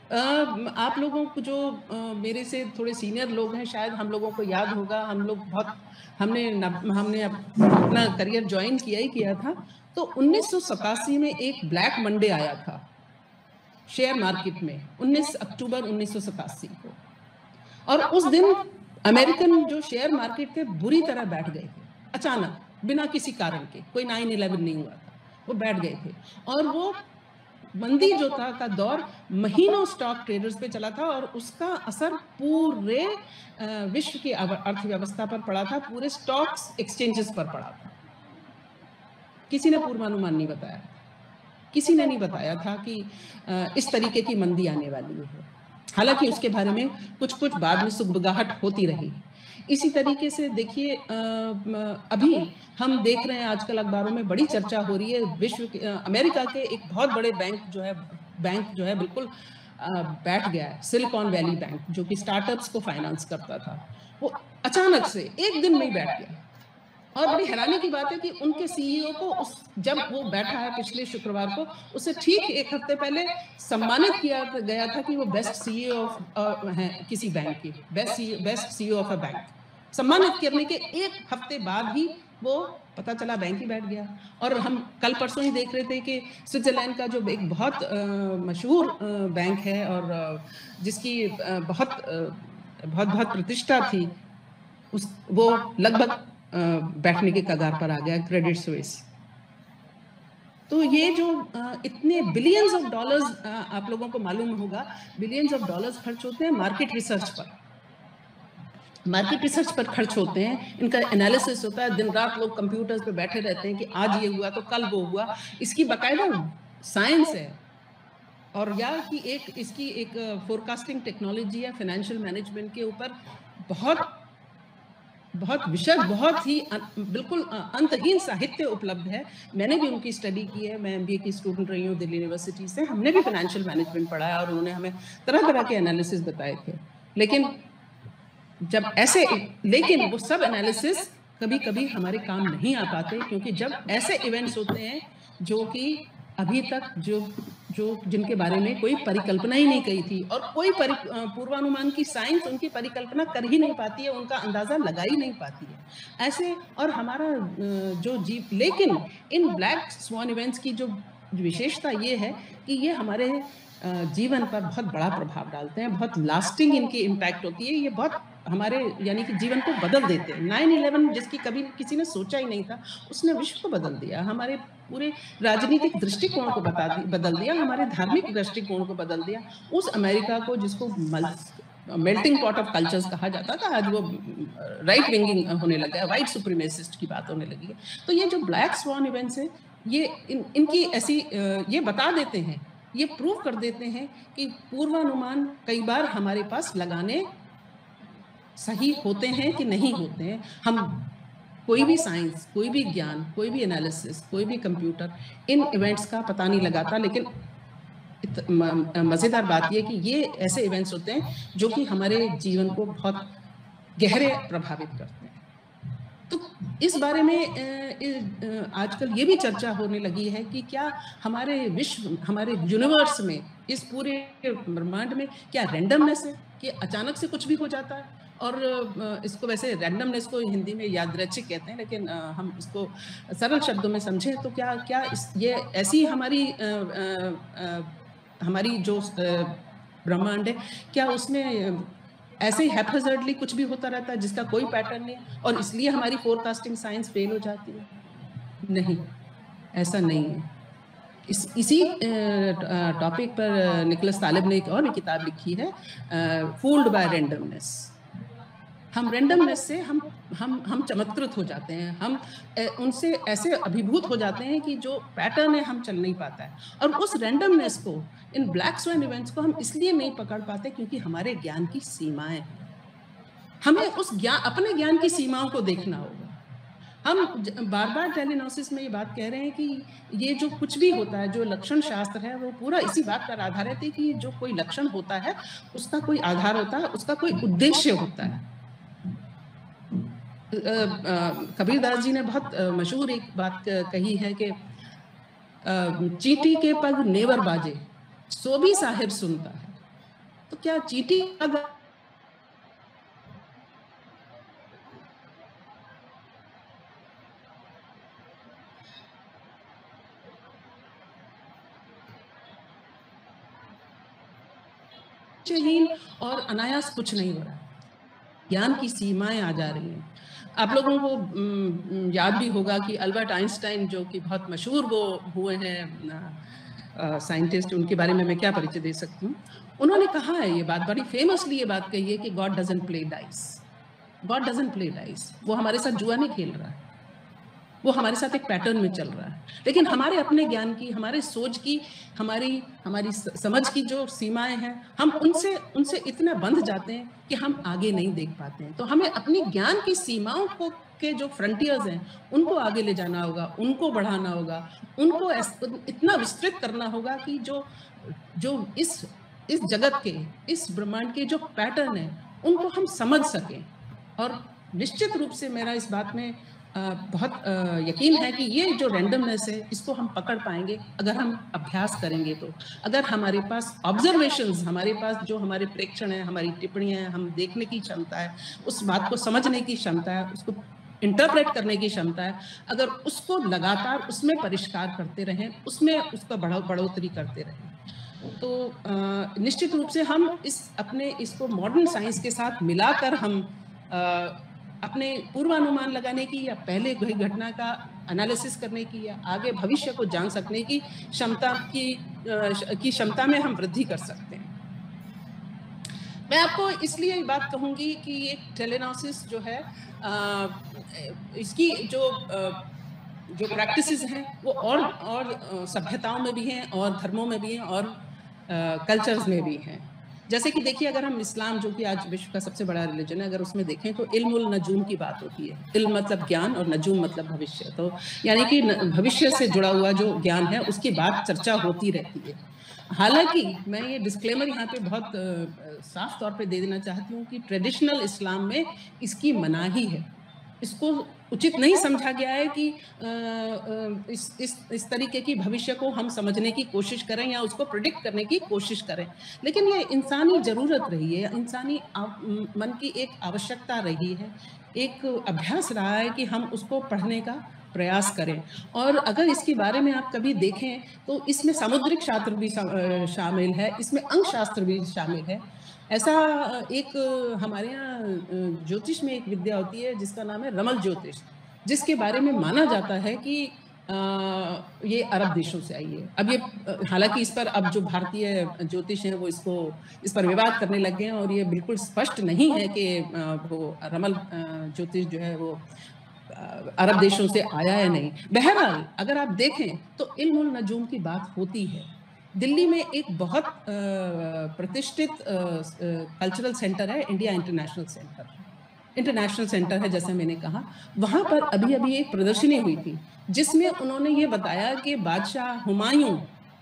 आप लोगों को जो आ, मेरे से थोड़े सीनियर लोग हैं, शायद हम लोगों को याद होगा, हम लोग बहुत हमने हमने अपना करियर ज्वाइन किया ही किया था। तो उन्नीस सौ सतासी में एक ब्लैक मंडे आया था शेयर मार्केट में, उन्नीस अक्टूबर उन्नीस सौ सतासी को, और उस दिन अमेरिकन जो शेयर मार्केट थे बुरी तरह बैठ गए थे, अचानक बिना किसी कारण के। कोई नाइन इलेवन नहीं हुआ था, वो बैठ गए थे। और वो मंदी जो था का दौर महीनों स्टॉक ट्रेडर्स पे चला था, और उसका असर पूरे विश्व की अर्थव्यवस्था पर पड़ा था, पूरे स्टॉक्स एक्सचेंजेस पर पड़ा था। किसी ने पूर्वानुमान नहीं बताया, किसी ने नहीं बताया था कि इस तरीके की मंदी आने वाली है। हालांकि उसके बारे में कुछ कुछ बाद में सुगबुगाहट होती रही। इसी तरीके से देखिए, अभी हम देख रहे हैं आजकल अखबारों में बड़ी चर्चा हो रही है, विश्व के अमेरिका के एक बहुत बड़े बैंक जो है बैंक जो है बिल्कुल बैठ गया है, सिलिकॉन वैली बैंक, जो कि स्टार्टअप्स को फाइनेंस करता था, वो अचानक से एक दिन में ही बैठ गया। और बड़ी हैरानी की बात है कि उनके सीईओ को उस जब वो बैठा है पिछले शुक्रवार को, उसे ठीक एक हफ्ते पहले सम्मानित किया गया था कि वो बेस्ट सीईओ ऑफ है किसी बैंक की, best best CEO of a bank. सम्मानित करने के एक हफ्ते बाद ही वो पता चला बैंक ही बैठ गया। और हम कल परसों ही देख रहे थे कि स्विट्जरलैंड का जो एक बहुत मशहूर बैंक है और जिसकी बहुत बहुत बहुत प्रतिष्ठा थी, उस वो लगभग बैठने के कगार पर आ गया, क्रेडिट स्विस। तो ये जो इतने बिलियंस ऑफ डॉलर्स, आप लोगों को मालूम होगा, बिलियंस ऑफ डॉलर्स खर्च होते हैं मार्केट रिसर्च पर, मार्केट रिसर्च पर खर्च होते हैं। इनका एनालिसिस होता है, दिन रात लोग कंप्यूटर्स पे बैठे रहते हैं कि आज ये हुआ तो कल वो हुआ। इसकी बाकायदा साइंस है, और या कि एक इसकी एक फोरकास्टिंग टेक्नोलॉजी है। फाइनेंशियल मैनेजमेंट के ऊपर बहुत बहुत विषय, बहुत ही बिल्कुल अंतहीन साहित्य उपलब्ध है। मैंने भी उनकी स्टडी की है, मैं एमबीए की स्टूडेंट रही हूँ दिल्ली यूनिवर्सिटी से। हमने भी फाइनेंशियल मैनेजमेंट पढ़ा है और उन्होंने हमें तरह तरह के एनालिसिस बताए थे। लेकिन जब ऐसे लेकिन वो सब एनालिसिस कभी कभी हमारे काम नहीं आ पाते, क्योंकि जब ऐसे इवेंट्स होते हैं जो कि अभी तक जो जो जिनके बारे में कोई परिकल्पना ही नहीं कही थी, और कोई पूर्वानुमान की साइंस उनकी परिकल्पना कर ही नहीं पाती है, उनका अंदाजा लगा ही नहीं पाती है ऐसे। और हमारा जो जीव लेकिन इन ब्लैक स्वान इवेंट्स की जो विशेषता ये है कि ये हमारे जीवन पर बहुत बड़ा प्रभाव डालते हैं, बहुत लास्टिंग इनकी इम्पैक्ट होती है। ये बहुत हमारे यानी कि जीवन को बदल देते हैं। नाइन इलेवन जिसकी कभी किसी ने सोचा ही नहीं था, उसने विश्व को बदल दिया, हमारे पूरे राजनीतिक दृष्टिकोण को बता दी बदल दिया, हमारे धार्मिक दृष्टिकोण को बदल दिया। उस अमेरिका को जिसको मेल्टिंग पॉट ऑफ कल्चर्स कहा जाता था, आज वो राइट विंगिंग होने लगा है, वाइट सुप्रीमेसिस्ट की बात होने लगी है। तो ये जो ब्लैक स्वान इवेंट्स है, ये इन, इनकी ऐसी ये बता देते हैं, ये प्रूव कर देते हैं कि पूर्वानुमान कई बार हमारे पास लगाने सही होते हैं कि नहीं होते हैं। हम कोई भी साइंस, कोई भी ज्ञान, कोई भी एनालिसिस, कोई भी कंप्यूटर इन इवेंट्स का पता नहीं लगाता। लेकिन मज़ेदार बात यह कि ये ऐसे इवेंट्स होते हैं जो कि हमारे जीवन को बहुत गहरे प्रभावित करते हैं। तो इस बारे में आजकल ये भी चर्चा होने लगी है कि क्या हमारे विश्व, हमारे यूनिवर्स में, इस पूरे ब्रह्मांड में क्या रैंडमनेस है कि अचानक से कुछ भी हो जाता है। और इसको वैसे रैंडमनेस को हिंदी में यादृच्छिक कहते हैं, लेकिन हम इसको सरल शब्दों में समझें तो क्या क्या इस, ये ऐसी हमारी आ, आ, आ, हमारी जो ब्रह्मांड है, क्या उसमें ऐसे ही हैपहैज़र्डली कुछ भी होता रहता है जिसका कोई पैटर्न नहीं, और इसलिए हमारी फोरकास्टिंग साइंस फेल हो जाती है? नहीं, ऐसा नहीं है। इस इसी टॉपिक पर निकोलस तालिब ने एक और भी किताब लिखी है, फूल्ड बाय रैंडमनेस। हम रैंडमनेस से हम हम हम चमत्कृत हो जाते हैं, हम उनसे ऐसे अभिभूत हो जाते हैं कि जो पैटर्न है हम चल नहीं पाता है। और उस रैंडमनेस को, इन ब्लैक स्वान इवेंट्स को हम इसलिए नहीं पकड़ पाते क्योंकि हमारे ज्ञान की सीमाएं हैं। हमें उस ज्ञान, अपने ज्ञान की सीमाओं को देखना होगा। हम बार बार टेलिनोसिस में ये बात कह रहे हैं कि ये जो कुछ भी होता है, जो लक्षण शास्त्र है, वो पूरा इसी बात पर आधारित है कि जो कोई लक्षण होता है उसका कोई आधार होता है, उसका कोई उद्देश्य होता है। कबीरदास जी ने बहुत मशहूर एक बात कही है कि चींटी के पग नेवर बाजे, सो भी साहिब सुनता है। तो क्या चीटी और अनायास कुछ नहीं हो रहा, ज्ञान की सीमाएं आ जा रही हैं। आप लोगों को याद भी होगा कि अल्बर्ट आइंस्टाइन, जो कि बहुत मशहूर वो हुए हैं साइंटिस्ट, उनके बारे में मैं क्या परिचय दे सकती हूँ। उन्होंने कहा है ये बात, बड़ी फेमसली ये बात कही है कि God doesn't play dice, God doesn't play dice. वो हमारे साथ जुआ नहीं खेल रहा है, वो हमारे साथ एक पैटर्न में चल रहा है। लेकिन हमारे अपने ज्ञान की, हमारे सोच की, हमारी हमारी समझ की जो सीमाएं हैं, हम उनसे उनसे इतना बंध जाते हैं कि हम आगे नहीं देख पाते हैं। तो हमें अपनी ज्ञान की सीमाओं को के जो फ्रंटियर्स हैं उनको आगे ले जाना होगा, उनको बढ़ाना होगा, उनको इतना विस्तृत करना होगा कि जो जो इस इस जगत के, इस ब्रह्मांड के जो पैटर्न है उनको हम समझ सकें। और निश्चित रूप से मेरा इस बात में आ, बहुत आ, यकीन है कि ये जो रैंडमनेस है इसको हम पकड़ पाएंगे अगर हम अभ्यास करेंगे। तो अगर हमारे पास ऑब्जर्वेशंस, हमारे पास जो हमारे प्रेक्षण है, हमारी टिप्पणियां हैं, हम देखने की क्षमता है, उस बात को समझने की क्षमता है, उसको इंटरप्रेट करने की क्षमता है, अगर उसको लगातार उसमें परिष्कार करते रहें, उसमें उसका बढ़ो बढ़ोतरी करते रहें, तो निश्चित रूप से हम इस अपने इसको मॉडर्न साइंस के साथ मिलाकर हम आ, अपने पूर्वानुमान लगाने की या पहले हुई घटना का एनालिसिस करने की या आगे भविष्य को जान सकने की क्षमता की की क्षमता में हम वृद्धि कर सकते हैं। मैं आपको इसलिए ये बात कहूंगी कि ये टेलेनॉसिस जो है आ, इसकी जो आ, जो प्रैक्टिसेस हैं वो और और सभ्यताओं में भी हैं और धर्मों में भी हैं और कल्चर्स में भी हैं। जैसे कि देखिए, अगर हम इस्लाम, जो कि आज विश्व का सबसे बड़ा रिलीजन है, अगर उसमें देखें तो इल्मुल नजूम की बात होती है। इल्म मतलब ज्ञान और नजूम मतलब भविष्य। तो यानी कि भविष्य से जुड़ा हुआ जो ज्ञान है उसकी बात चर्चा होती रहती है। हालांकि मैं ये डिस्क्लेमर यहाँ पे बहुत साफ तौर पे दे देना चाहती हूँ कि ट्रेडिशनल इस्लाम में इसकी मनाही है। इसको उचित नहीं समझा गया है कि इस इस इस तरीके की भविष्य को हम समझने की कोशिश करें या उसको प्रिडिक्ट करने की कोशिश करें। लेकिन ये इंसानी ज़रूरत रही है, इंसानी मन की एक आवश्यकता रही है, एक अभ्यास रहा है कि हम उसको पढ़ने का प्रयास करें। और अगर इसके बारे में आप कभी देखें तो इसमें सामुद्रिक शास्त्र भी शामिल है, इसमें अंक शास्त्र भी शामिल है। ऐसा एक हमारे यहाँ ज्योतिष में एक विद्या होती है जिसका नाम है रमल ज्योतिष, जिसके बारे में माना जाता है कि आ, ये अरब देशों से आई है। अब ये हालांकि इस पर अब जो भारतीय ज्योतिष हैं वो इसको इस पर विवाद करने लग गए हैं और ये बिल्कुल स्पष्ट नहीं है कि वो रमल ज्योतिष जो है वो अरब देशों से आया है नहीं। बहरहाल अगर आप देखें तो इल्मुल नजूम की बात होती है। दिल्ली में एक बहुत प्रतिष्ठित कल्चरल सेंटर है, India International Centre International Centre है जैसे मैंने कहा। वहाँ पर अभी अभी एक प्रदर्शनी हुई थी जिसमें उन्होंने ये बताया कि बादशाह हुमायूं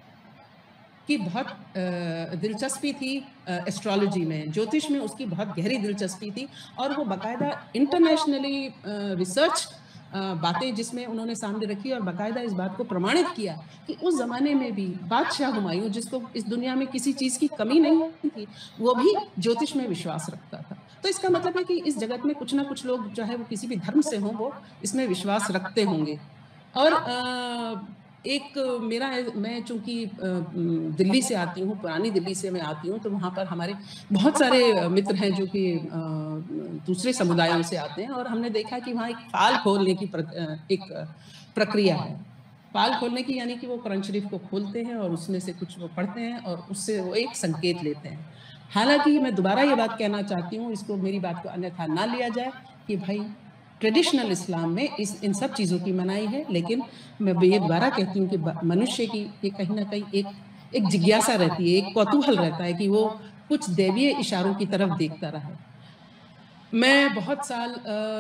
की बहुत दिलचस्पी थी एस्ट्रोलॉजी में, ज्योतिष में उसकी बहुत गहरी दिलचस्पी थी और वो बाकायदा इंटरनेशनली रिसर्च बातें जिसमें उन्होंने सामने रखी और बाकायदा इस बात को प्रमाणित किया कि उस जमाने में भी बादशाह हुमायूं, जिसको इस दुनिया में किसी चीज़ की कमी नहीं थी, वो भी ज्योतिष में विश्वास रखता था। तो इसका मतलब है कि इस जगत में कुछ ना कुछ लोग जो है वो किसी भी धर्म से हों वो इसमें विश्वास रखते होंगे। और आ, एक मेरा मैं चूंकि दिल्ली से आती हूँ, पुरानी दिल्ली से मैं आती हूँ, तो वहाँ पर हमारे बहुत सारे मित्र हैं जो कि दूसरे समुदायों से आते हैं और हमने देखा कि वहाँ एक फाल खोलने की प्र, एक प्रक्रिया है। फाल खोलने की यानी कि वो कुरान शरीफ को खोलते हैं और उसमें से कुछ वो पढ़ते हैं और उससे वो एक संकेत लेते हैं। हालांकि मैं दोबारा ये बात कहना चाहती हूँ, इसको मेरी बात को अन्यथा ना लिया जाए कि भाई ट्रेडिशनल इस्लाम में इस इन सब चीज़ों की मनाही है, लेकिन मैं ये दोबारा कहती हूँ कि मनुष्य की ये कहीं ना कहीं एक एक जिज्ञासा रहती है, एक कौतूहल रहता है कि वो कुछ दैवीय इशारों की तरफ देखता रहा। मैं बहुत साल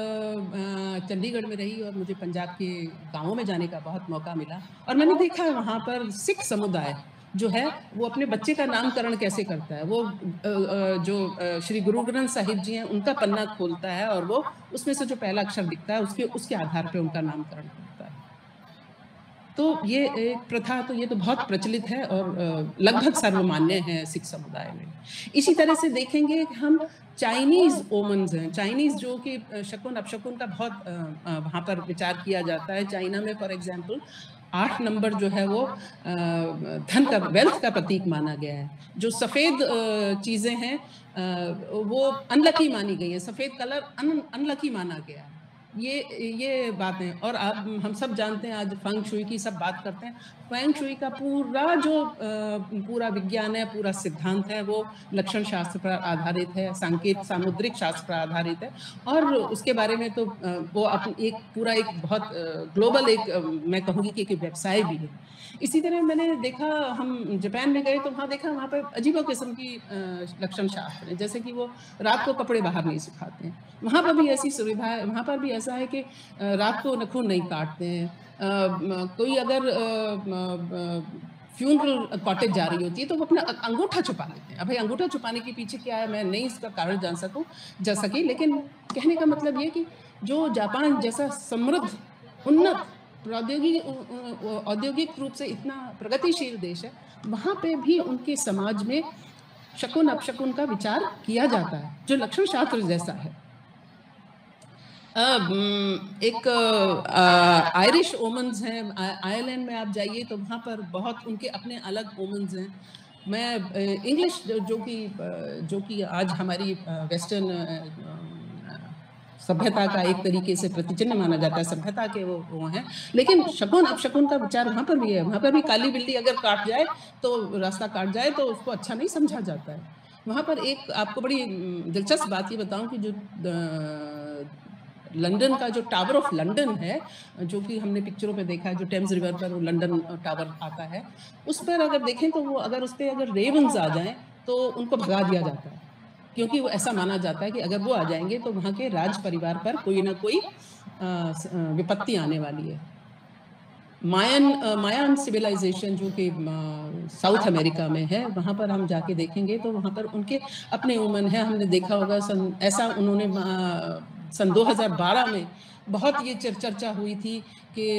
चंडीगढ़ में रही और मुझे पंजाब के गाँवों में जाने का बहुत मौका मिला और मैंने देखा है वहाँ पर सिख समुदाय जो है वो अपने बच्चे का नामकरण कैसे करता है। वो जो श्री गुरु ग्रंथ साहिब जी हैं उनका पन्ना खोलता है और वो उसमें से जो पहला अक्षर दिखता है उसके उसके आधार पे उनका नामकरण करता है। तो ये एक प्रथा, तो ये तो बहुत प्रचलित है और लगभग सर्वमान्य है सिख समुदाय में। इसी तरह से देखेंगे कि हम चाइनीज ओमन्स हैं, चाइनीज जो कि शकुन अपशकुन का बहुत वहाँ पर विचार किया जाता है। चाइना में फॉर एग्जाम्पल आठ नंबर जो है वो धन का, वेल्थ का प्रतीक माना गया है। जो सफ़ेद चीज़ें हैं वो अनलकी मानी गई है, सफ़ेद कलर अन अनलकी माना गया है। ये ये बातें, और अब हम सब जानते हैं आज फेंग शुई की सब बात करते हैं। फेंग शुई का पूरा जो पूरा विज्ञान है, पूरा सिद्धांत है, वो लक्षण शास्त्र पर आधारित है, सांकेत सामुद्रिक शास्त्र पर आधारित है। और उसके बारे में तो वो अपनी एक पूरा एक बहुत ग्लोबल एक मैं कहूँगी कि एक व्यवसाय भी है। इसी तरह मैंने देखा, हम जापान में गए तो वहाँ देखा, वहाँ पर अजीबो किस्म की लक्षण शास्त्र है। जैसे कि वो रात को कपड़े बाहर नहीं सुखाते हैं, वहाँ पर भी ऐसी सुविधा है। वहाँ पर भी ऐसा है कि रात को नखून नहीं काटते हैं। कोई अगर फ्यूनरल कॉटेज जा रही होती है तो वो अपना अंगूठा छुपा लेते हैं। अब भाई अंगूठा छुपाने के पीछे क्या है, मैं नहीं इसका कारण जान सकूं जा सकी, लेकिन कहने का मतलब ये कि जो जापान जैसा समृद्ध, उन्नत, प्रौद्योगिक औद्योगिक रूप से इतना प्रगतिशील देश है, वहाँ पे भी उनके समाज में शकुन अपशकुन का विचार किया जाता है, जो लक्षण शास्त्र जैसा है। एक आयरिश ओमन्स हैं, आयरलैंड में आप जाइए तो वहाँ पर बहुत उनके अपने अलग ओमन्स हैं। मैं इंग्लिश जो कि जो कि आज हमारी वेस्टर्न सभ्यता का एक तरीके से प्रतिचिन्ह माना जाता है, सभ्यता के वो वो हैं, लेकिन शकुन अपशकुन का विचार वहाँ पर भी है। वहाँ पर भी काली बिल्ली अगर काट जाए तो रास्ता काट जाए तो उसको अच्छा नहीं समझा जाता है। वहाँ पर एक आपको बड़ी दिलचस्प बात ये बताऊं कि जो लंदन का जो टावर ऑफ लंदन है, जो कि हमने पिक्चरों में देखा है, जो टेम्स रिवर पर वो लंदन टावर आता है, उस पर अगर देखें तो वो अगर उस पर अगर रेवन्स आ जाएं तो उनको भगा दिया जाता है, क्योंकि वो ऐसा माना जाता है कि अगर वो आ जाएंगे तो वहाँ के राज परिवार पर कोई ना कोई विपत्ति आने वाली है। मायन मायान सिविलाइजेशन जो कि साउथ अमेरिका में है, वहाँ पर हम जाके देखेंगे तो वहाँ पर उनके अपने ओमन है। हमने देखा होगा सन ऐसा उन्होंने सन दो हज़ार बारह में बहुत ये चर्चा हुई थी कि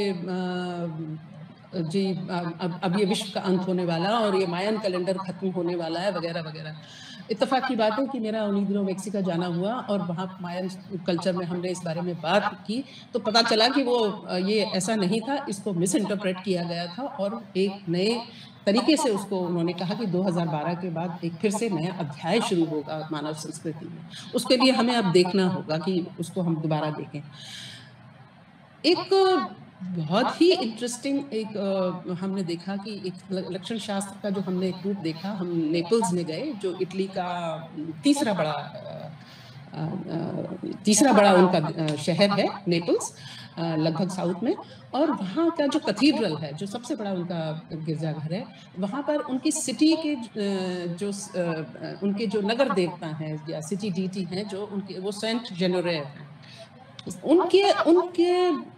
जी अब अब ये विश्व का अंत होने वाला और ये मायन कैलेंडर खत्म होने वाला है वगैरह वगैरह। इत्तेफाक की बात है कि मेरा उन्हीं दिनों मेक्सिको जाना हुआ और वहाँ मायन कल्चर में हमने इस बारे में बात की तो पता चला कि वो ये ऐसा नहीं था, इसको मिस इंटरप्रेट किया गया था और एक नए तरीके से उसको उन्होंने कहा कि दो हज़ार बारह के बाद एक फिर से नया अध्याय शुरू होगा मानव संस्कृति में। उसके लिए हमें अब देखना होगा कि उसको हम दोबारा देखें। एक बहुत ही इंटरेस्टिंग एक आ, हमने देखा कि एक लक्षण शास्त्र का जो हमने एक रूप देखा, हम नेपल्स में गए जो इटली का तीसरा बड़ा आ, आ, तीसरा बड़ा उनका शहर है नेपल्स, लगभग साउथ में। और वहाँ का जो कैथीड्रल है, जो सबसे बड़ा उनका गिरजाघर है, वहाँ पर उनकी सिटी के जो उनके जो नगर देवता हैं या सिटी डीटी हैं, जो उनके वो सेंट जेनोरेयर हैं। उनके उनके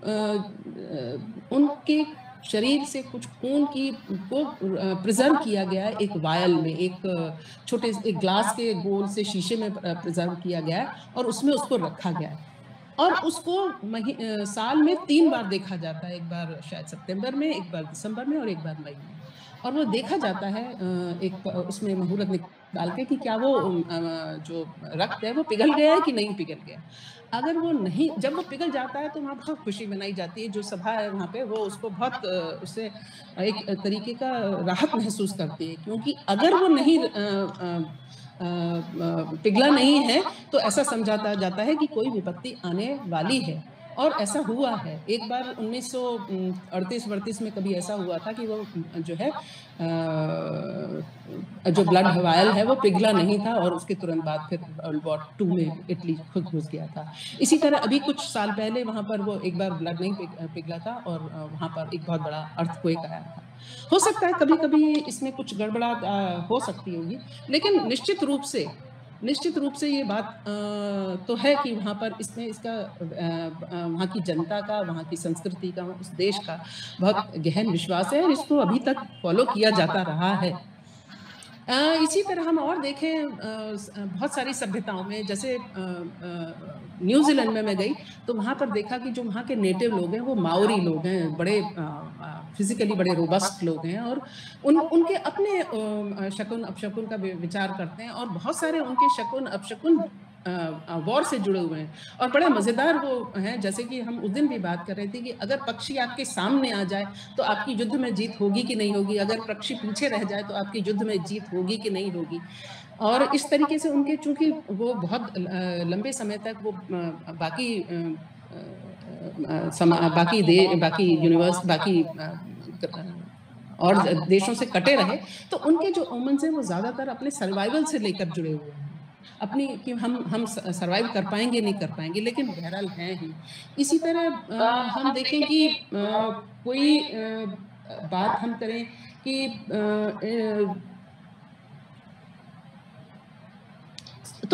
उनके शरीर से कुछ खून की को प्रिजर्व किया गया है एक वायल में, एक छोटे एक ग्लास के गोल से शीशे में प्रिजर्व किया गया है और उसमें उसको रखा गया है और उसको साल में तीन बार देखा जाता है, एक बार शायद सितंबर में, एक बार दिसंबर में और एक बार मई में। और वो देखा जाता है एक उसमें मुहूर्त निकाल के कि क्या वो जो रक्त है वो पिघल गया है कि नहीं पिघल गया। अगर वो नहीं, जब वो पिघल जाता है तो वहाँ बहुत खुशी मनाई जाती है। जो सभा है वहाँ पे वो उसको बहुत उससे एक तरीके का राहत महसूस करती है, क्योंकि अगर वो नहीं पिघला नहीं है तो ऐसा समझा जाता है कि कोई विपत्ति आने वाली है। और ऐसा हुआ है। एक बार उन्नीस सौ अड़तीस बड़तीस में कभी ऐसा हुआ था कि वो जो है जो ब्लड वायल है वो पिघला नहीं था और उसके तुरंत बाद फिर वर्ल्ड वॉर टू में इटली खुद घुस गया था। इसी तरह अभी कुछ साल पहले वहाँ पर वो एक बार ब्लड नहीं पिघला था और वहाँ पर एक बहुत बड़ा अर्थक्वेक आया था। हो सकता है कभी कभी इसमें कुछ गड़बड़ाहट हो सकती होगी, लेकिन निश्चित रूप से निश्चित रूप से ये बात आ, तो है कि वहाँ पर इसमें इसका वहाँ की जनता का, वहाँ की संस्कृति का, उस देश का बहुत गहन विश्वास है और इसको अभी तक फॉलो किया जाता रहा है। इसी तरह हम और देखें बहुत सारी सभ्यताओं में, जैसे न्यूजीलैंड में मैं गई तो वहाँ पर देखा कि जो वहाँ के नेटिव लोग हैं वो माओरी लोग हैं, बड़े फिजिकली बड़े रोबस्ट लोग हैं और उन उनके अपने शकुन अपशकुन का विचार करते हैं और बहुत सारे उनके शकुन अपशकुन वॉर से जुड़े हुए हैं और बड़ा मज़ेदार वो हैं। जैसे कि हम उस दिन भी बात कर रहे थे कि अगर पक्षी आपके सामने आ जाए तो आपकी युद्ध में जीत होगी कि नहीं होगी, अगर पक्षी पीछे रह जाए तो आपकी युद्ध में जीत होगी कि नहीं होगी। और इस तरीके से उनके, चूंकि वो बहुत लंबे समय तक वो बाकी समा, बाकी दे बाकी यूनिवर्स बाकी और देशों से कटे रहे, तो उनके जो ओमन्स हैं वो ज़्यादातर अपने सर्वाइवल से लेकर जुड़े हुए हैं, अपनी कि हम हम सर्वाइव कर पाएंगे नहीं कर पाएंगे, लेकिन बहरहाल हैं ही। इसी तरह आ, हम देखें कि आ, कोई आ, बात हम करें कि आ, आ, तो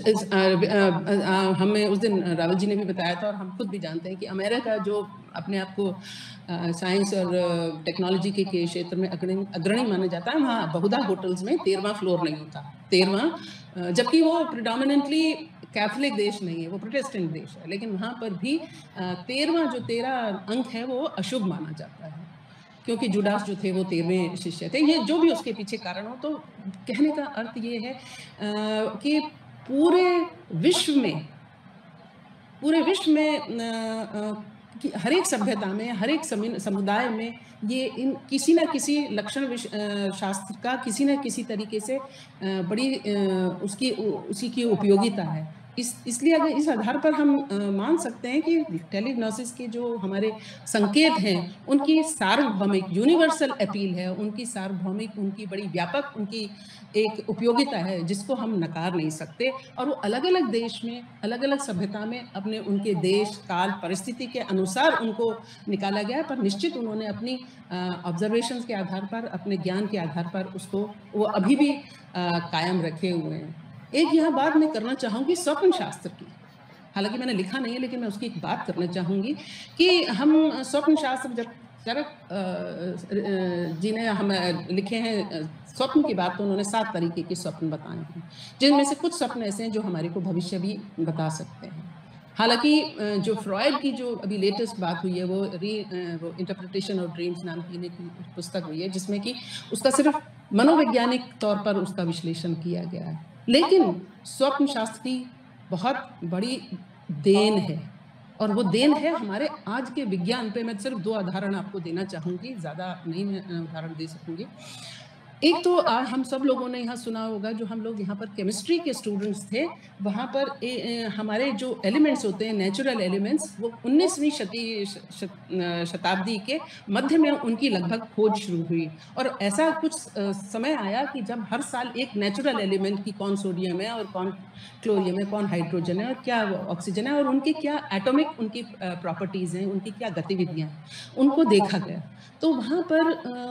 हमें उस दिन रावल जी ने भी बताया था और हम खुद भी जानते हैं कि अमेरिका जो अपने आप को साइंस और टेक्नोलॉजी के क्षेत्र में अग्रणी अग्रणी माना जाता है, वहाँ बहुधा होटल्स में तेरहवां फ्लोर नहीं होता, तेरहवां, जबकि वो प्रिडोमिनेंटली कैथोलिक देश नहीं है, वो प्रोटेस्टेंट देश है, लेकिन वहाँ पर भी तेरहवां जो तेरह अंक है वो अशुभ माना जाता है, क्योंकि जुडास जो थे वो तेरहवें शिष्य थे। ये जो भी उसके पीछे कारण हो, तो कहने का अर्थ ये है आ, कि पूरे विश्व में पूरे विश्व में आ, आ, कि हर एक सभ्यता में, हर एक समुदाय में ये इन किसी न किसी लक्षण शास्त्र का किसी न किसी तरीके से बड़ी उसकी उसी की उपयोगिता है। इस इसलिए अगर इस आधार पर हम आ, मान सकते हैं कि टेलीग्नोसिस के जो हमारे संकेत हैं उनकी सार्वभौमिक यूनिवर्सल अपील है, उनकी सार्वभौमिक, उनकी बड़ी व्यापक उनकी एक उपयोगिता है जिसको हम नकार नहीं सकते। और वो अलग अलग देश में, अलग अलग सभ्यता में अपने उनके देश काल परिस्थिति के अनुसार उनको निकाला गया है, पर निश्चित उन्होंने अपनी ऑब्जर्वेशंस के आधार पर, अपने ज्ञान के आधार पर उसको वो अभी भी आ, कायम रखे हुए हैं। एक यहाँ बात मैं करना चाहूँगी स्वप्न शास्त्र की, हालांकि मैंने लिखा नहीं है लेकिन मैं उसकी एक बात करना चाहूँगी कि हम स्वप्न शास्त्र, जब चरक जी ने हम लिखे हैं स्वप्न की बात, तो उन्होंने सात तरीके के स्वप्न बताए हैं, जिनमें से कुछ स्वप्न ऐसे हैं जो हमारे को भविष्य भी बता सकते हैं। हालांकि जो फ्रॉयड की जो अभी लेटेस्ट बात हुई है वो री वो इंटरप्रिटेशन ऑफ ड्रीम्स नाम की पुस्तक हुई है, जिसमें कि उसका सिर्फ मनोवैज्ञानिक तौर पर उसका विश्लेषण किया गया है, लेकिन स्वप्न शास्त्र की बहुत बड़ी देन है और वो देन है हमारे आज के विज्ञान पे। मैं सिर्फ दो उदाहरण आपको देना चाहूँगी, ज़्यादा नहीं मैं उदाहरण दे सकूँगी। एक तो आ, हम सब लोगों ने यहाँ सुना होगा, जो हम लोग यहाँ पर केमिस्ट्री के स्टूडेंट्स थे, वहाँ पर ए, ए, हमारे जो एलिमेंट्स होते हैं, नेचुरल एलिमेंट्स, वो उन्नीसवीं शती शताब्दी के मध्य में उनकी लगभग खोज शुरू हुई और ऐसा कुछ समय आया कि जब हर साल एक नेचुरल एलिमेंट की कौन सोडियम है और कौन क्लोरियम है, कौन हाइड्रोजन है और क्या ऑक्सीजन है और उनकी क्या एटॉमिक उनकी प्रॉपर्टीज़ हैं, उनकी क्या गतिविधियाँ हैं, उनको देखा गया। तो वहाँ पर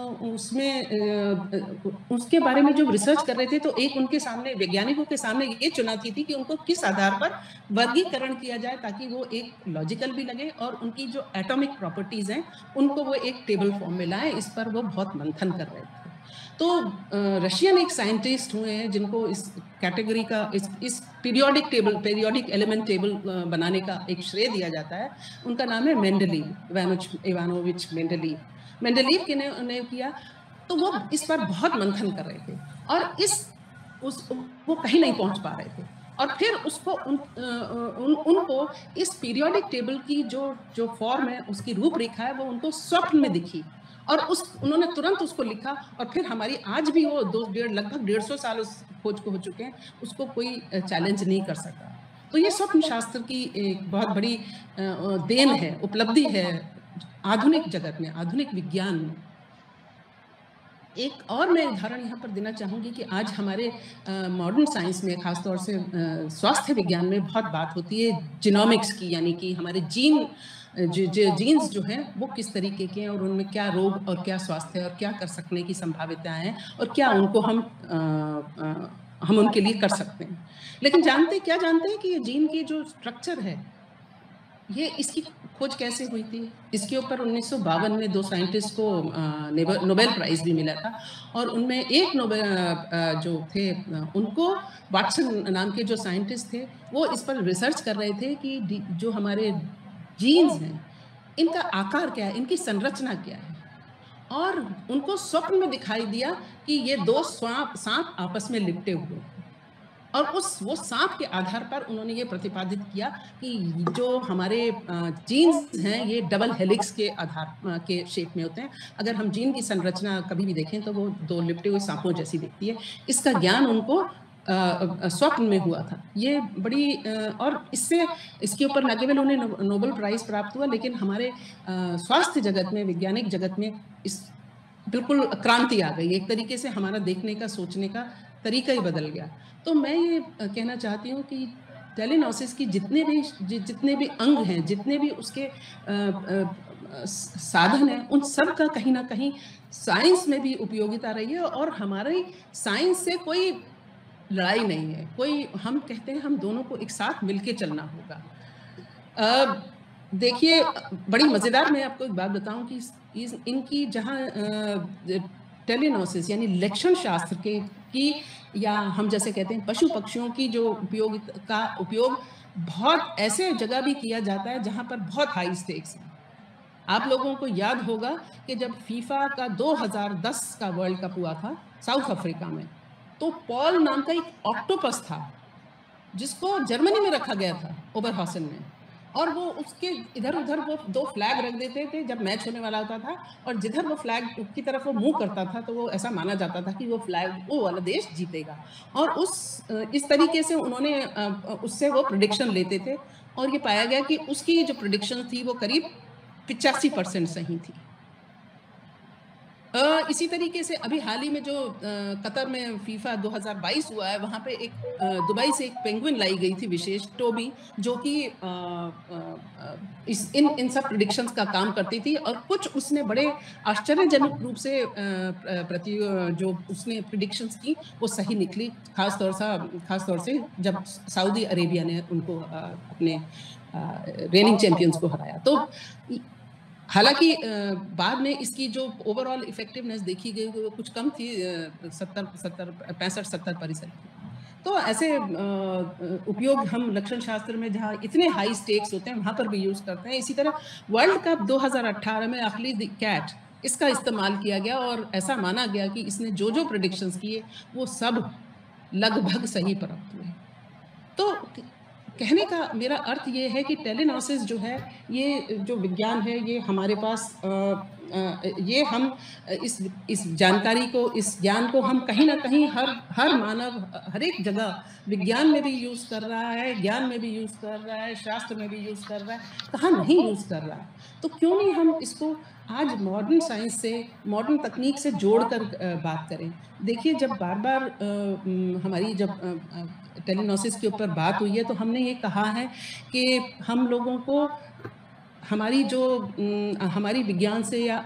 उसमें उसके बारे में जो रिसर्च कर रहे थे, तो एक उनके सामने, वैज्ञानिकों के सामने ये चुनौती थी कि उनको किस आधार पर वर्गीकरण किया जाए ताकि वो एक लॉजिकल भी लगे और उनकी जो एटॉमिक प्रॉपर्टीज़ हैं उनको वो एक टेबल फॉर्म में लाएं। इस पर वो बहुत मंथन कर रहे थे। तो रशियन एक साइंटिस्ट हुए हैं जिनको इस कैटेगरी का, इस इस periodic table, periodic element table बनाने का एक श्रेय दिया जाता है। उनका नाम है मेंडलीव, इवानोविच मेंडलीव। मेंडलीव के ने, ने किया, तो वो इस पर बहुत मंथन कर रहे थे और इस उस वो कहीं नहीं पहुंच पा रहे थे और फिर उसको उन, उन उनको इस पीरियोडिक टेबल की जो जो फॉर्म है, उसकी रूपरेखा है, वो उनको स्वप्न में दिखी और उस उन्होंने तुरंत उसको लिखा और फिर हमारी आज भी वो दो डेढ़ लगभग डेढ़ सौ साल उस खोज को हो चुके हैं, उसको कोई चैलेंज नहीं कर सका। तो ये स्वप्न शास्त्र की एक बहुत बड़ी देन है, उपलब्धि है आधुनिक जगत में, आधुनिक विज्ञान में। एक और मैं उदाहरण यहाँ पर देना चाहूँगी कि आज हमारे मॉडर्न साइंस में, खासतौर से स्वास्थ्य विज्ञान में बहुत बात होती है जिनोमिक्स की, यानी कि हमारे जीन जो जो जीन्स जो हैं वो किस तरीके के हैं और उनमें क्या रोग और क्या स्वास्थ्य है और क्या कर सकने की संभाविताएं हैं और क्या उनको हम आ, आ, हम उनके लिए कर सकते हैं। लेकिन जानते क्या जानते हैं कि ये जीन की जो स्ट्रक्चर है, ये इसकी खोज कैसे हुई थी? इसके ऊपर उन्नीस सौ बावन में दो साइंटिस्ट को नोबेल प्राइज भी मिला था और उनमें एक नोबेल जो थे उनको वाटसन नाम के जो साइंटिस्ट थे वो इस पर रिसर्च कर रहे थे कि जो हमारे जीन्स हैं इनका आकार क्या है, इनकी संरचना क्या है। और उनको स्वप्न में दिखाई दिया कि ये दो सांप सांप आपस में लिपटे हुए हैं और उस वो सांप के आधार पर उन्होंने ये प्रतिपादित किया कि जो हमारे जीन्स हैं ये डबल हेलिक्स के आधार के शेप में होते हैं। अगर हम जीन की संरचना कभी भी देखें तो वो दो लिपटे हुए सांपों जैसी दिखती है। इसका ज्ञान उनको स्वप्न में हुआ था। ये बड़ी और इससे इसके ऊपर न केवल उन्हें नोबेल प्राइज प्राप्त हुआ लेकिन हमारे स्वास्थ्य जगत में, वैज्ञानिक जगत में इस बिल्कुल क्रांति आ गई। एक तरीके से हमारा देखने का, सोचने का तरीका ही बदल गया। तो मैं ये कहना चाहती हूँ कि टेलिनॉसिस की जितने भी जितने भी अंग हैं, जितने भी उसके आ, आ, साधन हैं, उन सब का कहीं ना कहीं साइंस में भी उपयोगिता रही है और हमारे साइंस से कोई लड़ाई नहीं है। कोई, हम कहते हैं हम दोनों को एक साथ मिलके चलना होगा। देखिए बड़ी मज़ेदार, मैं आपको एक बात बताऊं कि इस, इनकी जहाँ टेलिनॉसिस यानी लक्षण शास्त्र के की या हम जैसे कहते हैं पशु पक्षियों की जो उपयोग का उपयोग बहुत ऐसे जगह भी किया जाता है जहाँ पर बहुत हाई स्टेक्स हैं। आप लोगों को याद होगा कि जब फीफा का दो हज़ार दस का वर्ल्ड कप हुआ था साउथ अफ्रीका में, तो पॉल नाम का एक ऑक्टोपस था जिसको जर्मनी में रखा गया था, ओबरहॉसन में, और वो उसके इधर उधर वो दो फ्लैग रख देते थे जब मैच होने वाला होता था, और जिधर वो फ्लैग की तरफ वो मुंह करता था तो वो ऐसा माना जाता था कि वो फ्लैग वो वाला देश जीतेगा। और उस इस तरीके से उन्होंने उससे वो प्रेडिक्शन लेते थे और ये पाया गया कि उसकी जो प्रेडिक्शन थी वो करीब पिचासी परसेंट सही थी। आ, इसी तरीके से अभी हाल ही में जो कतर में फीफा दो हज़ार बाईस हुआ है, वहाँ पे एक दुबई से एक पेंगुइन लाई गई थी विशेष, टोबी, जो कि इस इन इन सब प्रेडिक्शंस का काम करती थी और कुछ उसने बड़े आश्चर्यजनक रूप से प्रति जो उसने प्रेडिक्शंस की वो सही निकली, खास तौर से खास तौर से जब सऊदी अरेबिया ने उनको अपने रेनिंग चैंपियंस को हराया। तो हालांकि बाद में इसकी जो ओवरऑल इफेक्टिवनेस देखी गई वो कुछ कम थी, सत्तर सत्तर पैंसठ सत्तर प्रतिशत। तो ऐसे उपयोग हम लक्षण शास्त्र में जहाँ इतने हाई स्टेक्स होते हैं वहाँ पर भी यूज़ करते हैं। इसी तरह वर्ल्ड कप दो हज़ार अठारह में अखली द कैट, इसका इस्तेमाल किया गया और ऐसा माना गया कि इसने जो जो प्रेडिक्शंस किए वो सब लगभग सही प्राप्त हुए। तो कहने का मेरा अर्थ ये है कि टेलिनॉसिस जो है, ये जो विज्ञान है, ये हमारे पास आ, आ, ये हम इस इस जानकारी को, इस ज्ञान को हम कहीं ना कहीं हर हर मानव हर एक जगह विज्ञान में भी यूज़ कर रहा है, ज्ञान में भी यूज़ कर रहा है, शास्त्र में भी यूज़ कर रहा है, कहाँ नहीं यूज़ कर रहा है। तो क्यों नहीं हम इसको आज मॉडर्न साइंस से, मॉडर्न तकनीक से जोड़कर बात करें। देखिए जब बार बार हमारी जब टेलिनॉसिस के ऊपर बात हुई है तो हमने ये कहा है कि हम लोगों को हमारी जो हमारी विज्ञान से या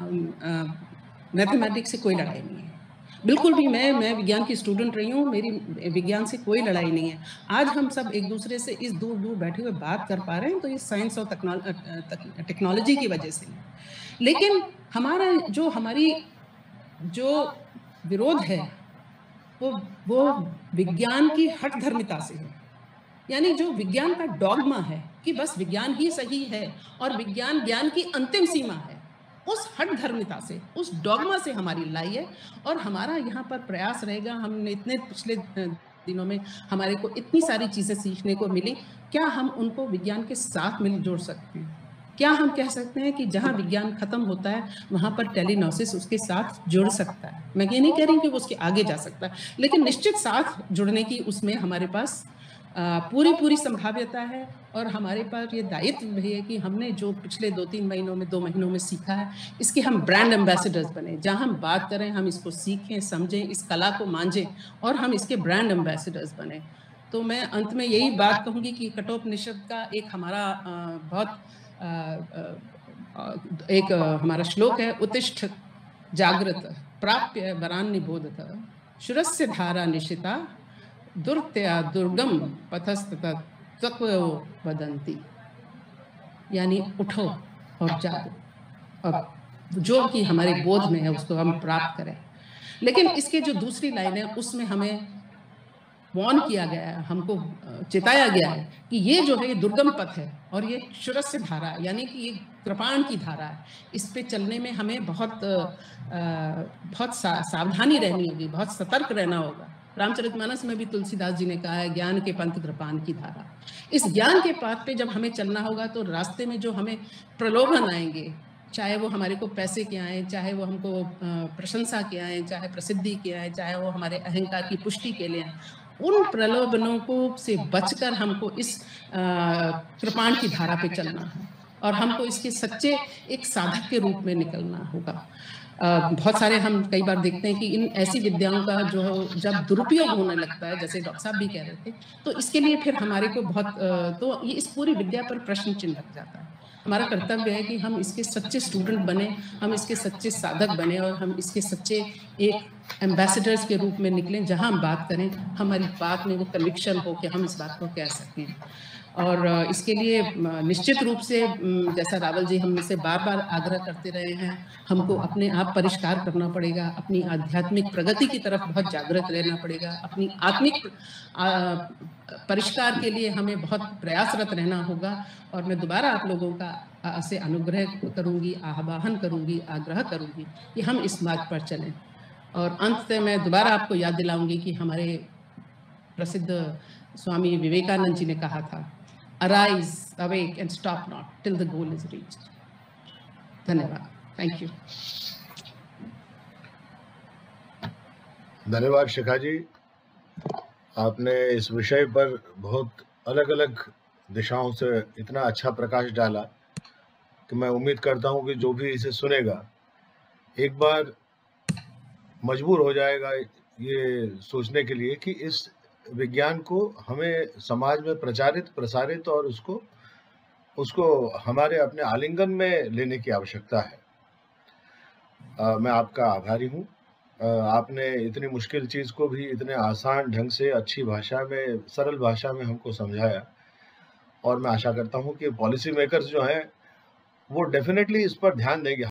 मैथमेटिक्स से कोई लड़ाई नहीं है, बिल्कुल भी। मैं मैं विज्ञान की स्टूडेंट रही हूँ, मेरी विज्ञान से कोई लड़ाई नहीं है। आज हम सब एक दूसरे से इस दूर दूर बैठे हुए बात कर पा रहे हैं तो ये साइंस और टेक्नोलॉजी की वजह से। लेकिन हमारा जो हमारी जो विरोध है वो वो विज्ञान की हठ धर्मिता से है, यानी जो विज्ञान का डॉगमा है कि बस विज्ञान ही सही है और विज्ञान ज्ञान की अंतिम सीमा है, उस हठ धर्मिता से, उस डॉगमा से हमारी लड़ाई है। और हमारा यहाँ पर प्रयास रहेगा, हमने इतने पिछले दिनों में हमारे को इतनी सारी चीज़ें सीखने को मिली, क्या हम उनको विज्ञान के साथ मिल जोड़ सकते हैं? क्या हम कह सकते हैं कि जहाँ विज्ञान खत्म होता है वहाँ पर टेलिनॉसिस उसके साथ जुड़ सकता है? मैं ये नहीं कह रही कि वो उसके आगे जा सकता है, लेकिन निश्चित साथ जुड़ने की उसमें हमारे पास पूरी पूरी संभाव्यता है। और हमारे पास ये दायित्व भी है कि हमने जो पिछले दो तीन महीनों में दो महीनों में सीखा है, इसके हम ब्रांड एम्बेसडर्स बने। जहाँ हम बात करें, हम इसको सीखें, समझें, इस कला को मांझें और हम इसके ब्रांड एम्बेसडर्स बने। तो मैं अंत में यही बात कहूँगी कि कठोपनिषद का एक हमारा बहुत एक हमारा श्लोक है, उत्तिष्ठ जागृत प्राप्य वरान निबोधत शुरस्य धारा निशिता दुर्त्या दुर्गम पथस्तत तत्व वदंती। यानी उठो और जागो, और जो कि हमारे बोध में है उसको हम प्राप्त करें। लेकिन इसके जो दूसरी लाइन है उसमें हमें वार्न किया गया है, हमको चेताया गया है कि ये जो है ये दुर्गम पथ है और ये क्षुरस्य धारा है, यानी कि ये कृपाण की धारा है। इस पे चलने में हमें बहुत बहुत सावधानी रहनी होगी, बहुत सतर्क रहना होगा। रामचरितमानस में भी तुलसीदास जी ने कहा है, ज्ञान के पंथ कृपाण की धारा। इस ज्ञान के पथ पे जब हमें चलना होगा तो रास्ते में जो हमें प्रलोभन आएंगे, चाहे वो हमारे को पैसे के आए, चाहे वो हमको प्रशंसा के आए, चाहे प्रसिद्धि के आए, चाहे वो हमारे अहंकार की पुष्टि के लिए, उन प्रलोभनों को से बचकर हमको इस कृपाण की धारा पे चलना है और हमको इसके सच्चे एक साधक के रूप में निकलना होगा। बहुत सारे हम कई बार देखते हैं कि इन ऐसी विद्याओं का जो जब दुरुपयोग होने लगता है, जैसे डॉक्टर साहब भी कह रहे थे, तो इसके लिए फिर हमारे को बहुत तो ये इस पूरी विद्या पर प्रश्न चिन्ह लग जाता है। हमारा कर्तव्य है कि हम इसके सच्चे स्टूडेंट बने, हम इसके सच्चे साधक बने और हम इसके सच्चे एक एम्बेसडर्स के रूप में निकलें। जहां हम बात करें हमारी बात में वो कन्विक्शन हो कि हम इस बात को कह सकें। और इसके लिए निश्चित रूप से जैसा रावल जी हमसे बार बार आग्रह करते रहे हैं, हमको अपने आप परिष्कार करना पड़ेगा, अपनी आध्यात्मिक प्रगति की तरफ बहुत जागृत रहना पड़ेगा, अपनी आत्मिक परिष्कार के लिए हमें बहुत प्रयासरत रहना होगा। और मैं दोबारा आप लोगों का से अनुग्रह करूंगी, आह्वान करूंगी, आग्रह करूंगी कि हम इस मार्ग पर चलें। और अंत में मैं दोबारा आपको याद दिलाऊंगी कि हमारे प्रसिद्ध स्वामी विवेकानंद जी ने कहा था, arise awake and stop not till the goal is reached. धन्यवाद। Thank you. धन्यवाद शिखा जी, आपने इस विषय पर बहुत अलग अलग दिशाओं से इतना अच्छा प्रकाश डाला कि मैं उम्मीद करता हूं कि जो भी इसे सुनेगा एक बार मजबूर हो जाएगा ये सोचने के लिए कि इस विज्ञान को हमें समाज में प्रचारित, प्रसारित और उसको उसको हमारे अपने आलिंगन में लेने की आवश्यकता है। आ, मैं आपका आभारी हूँ। आपने इतनी मुश्किल चीज़ को भी इतने आसान ढंग से, अच्छी भाषा में, सरल भाषा में हमको समझाया। और मैं आशा करता हूँ कि पॉलिसी मेकर्स जो हैं वो डेफिनेटली इस पर ध्यान देंगे।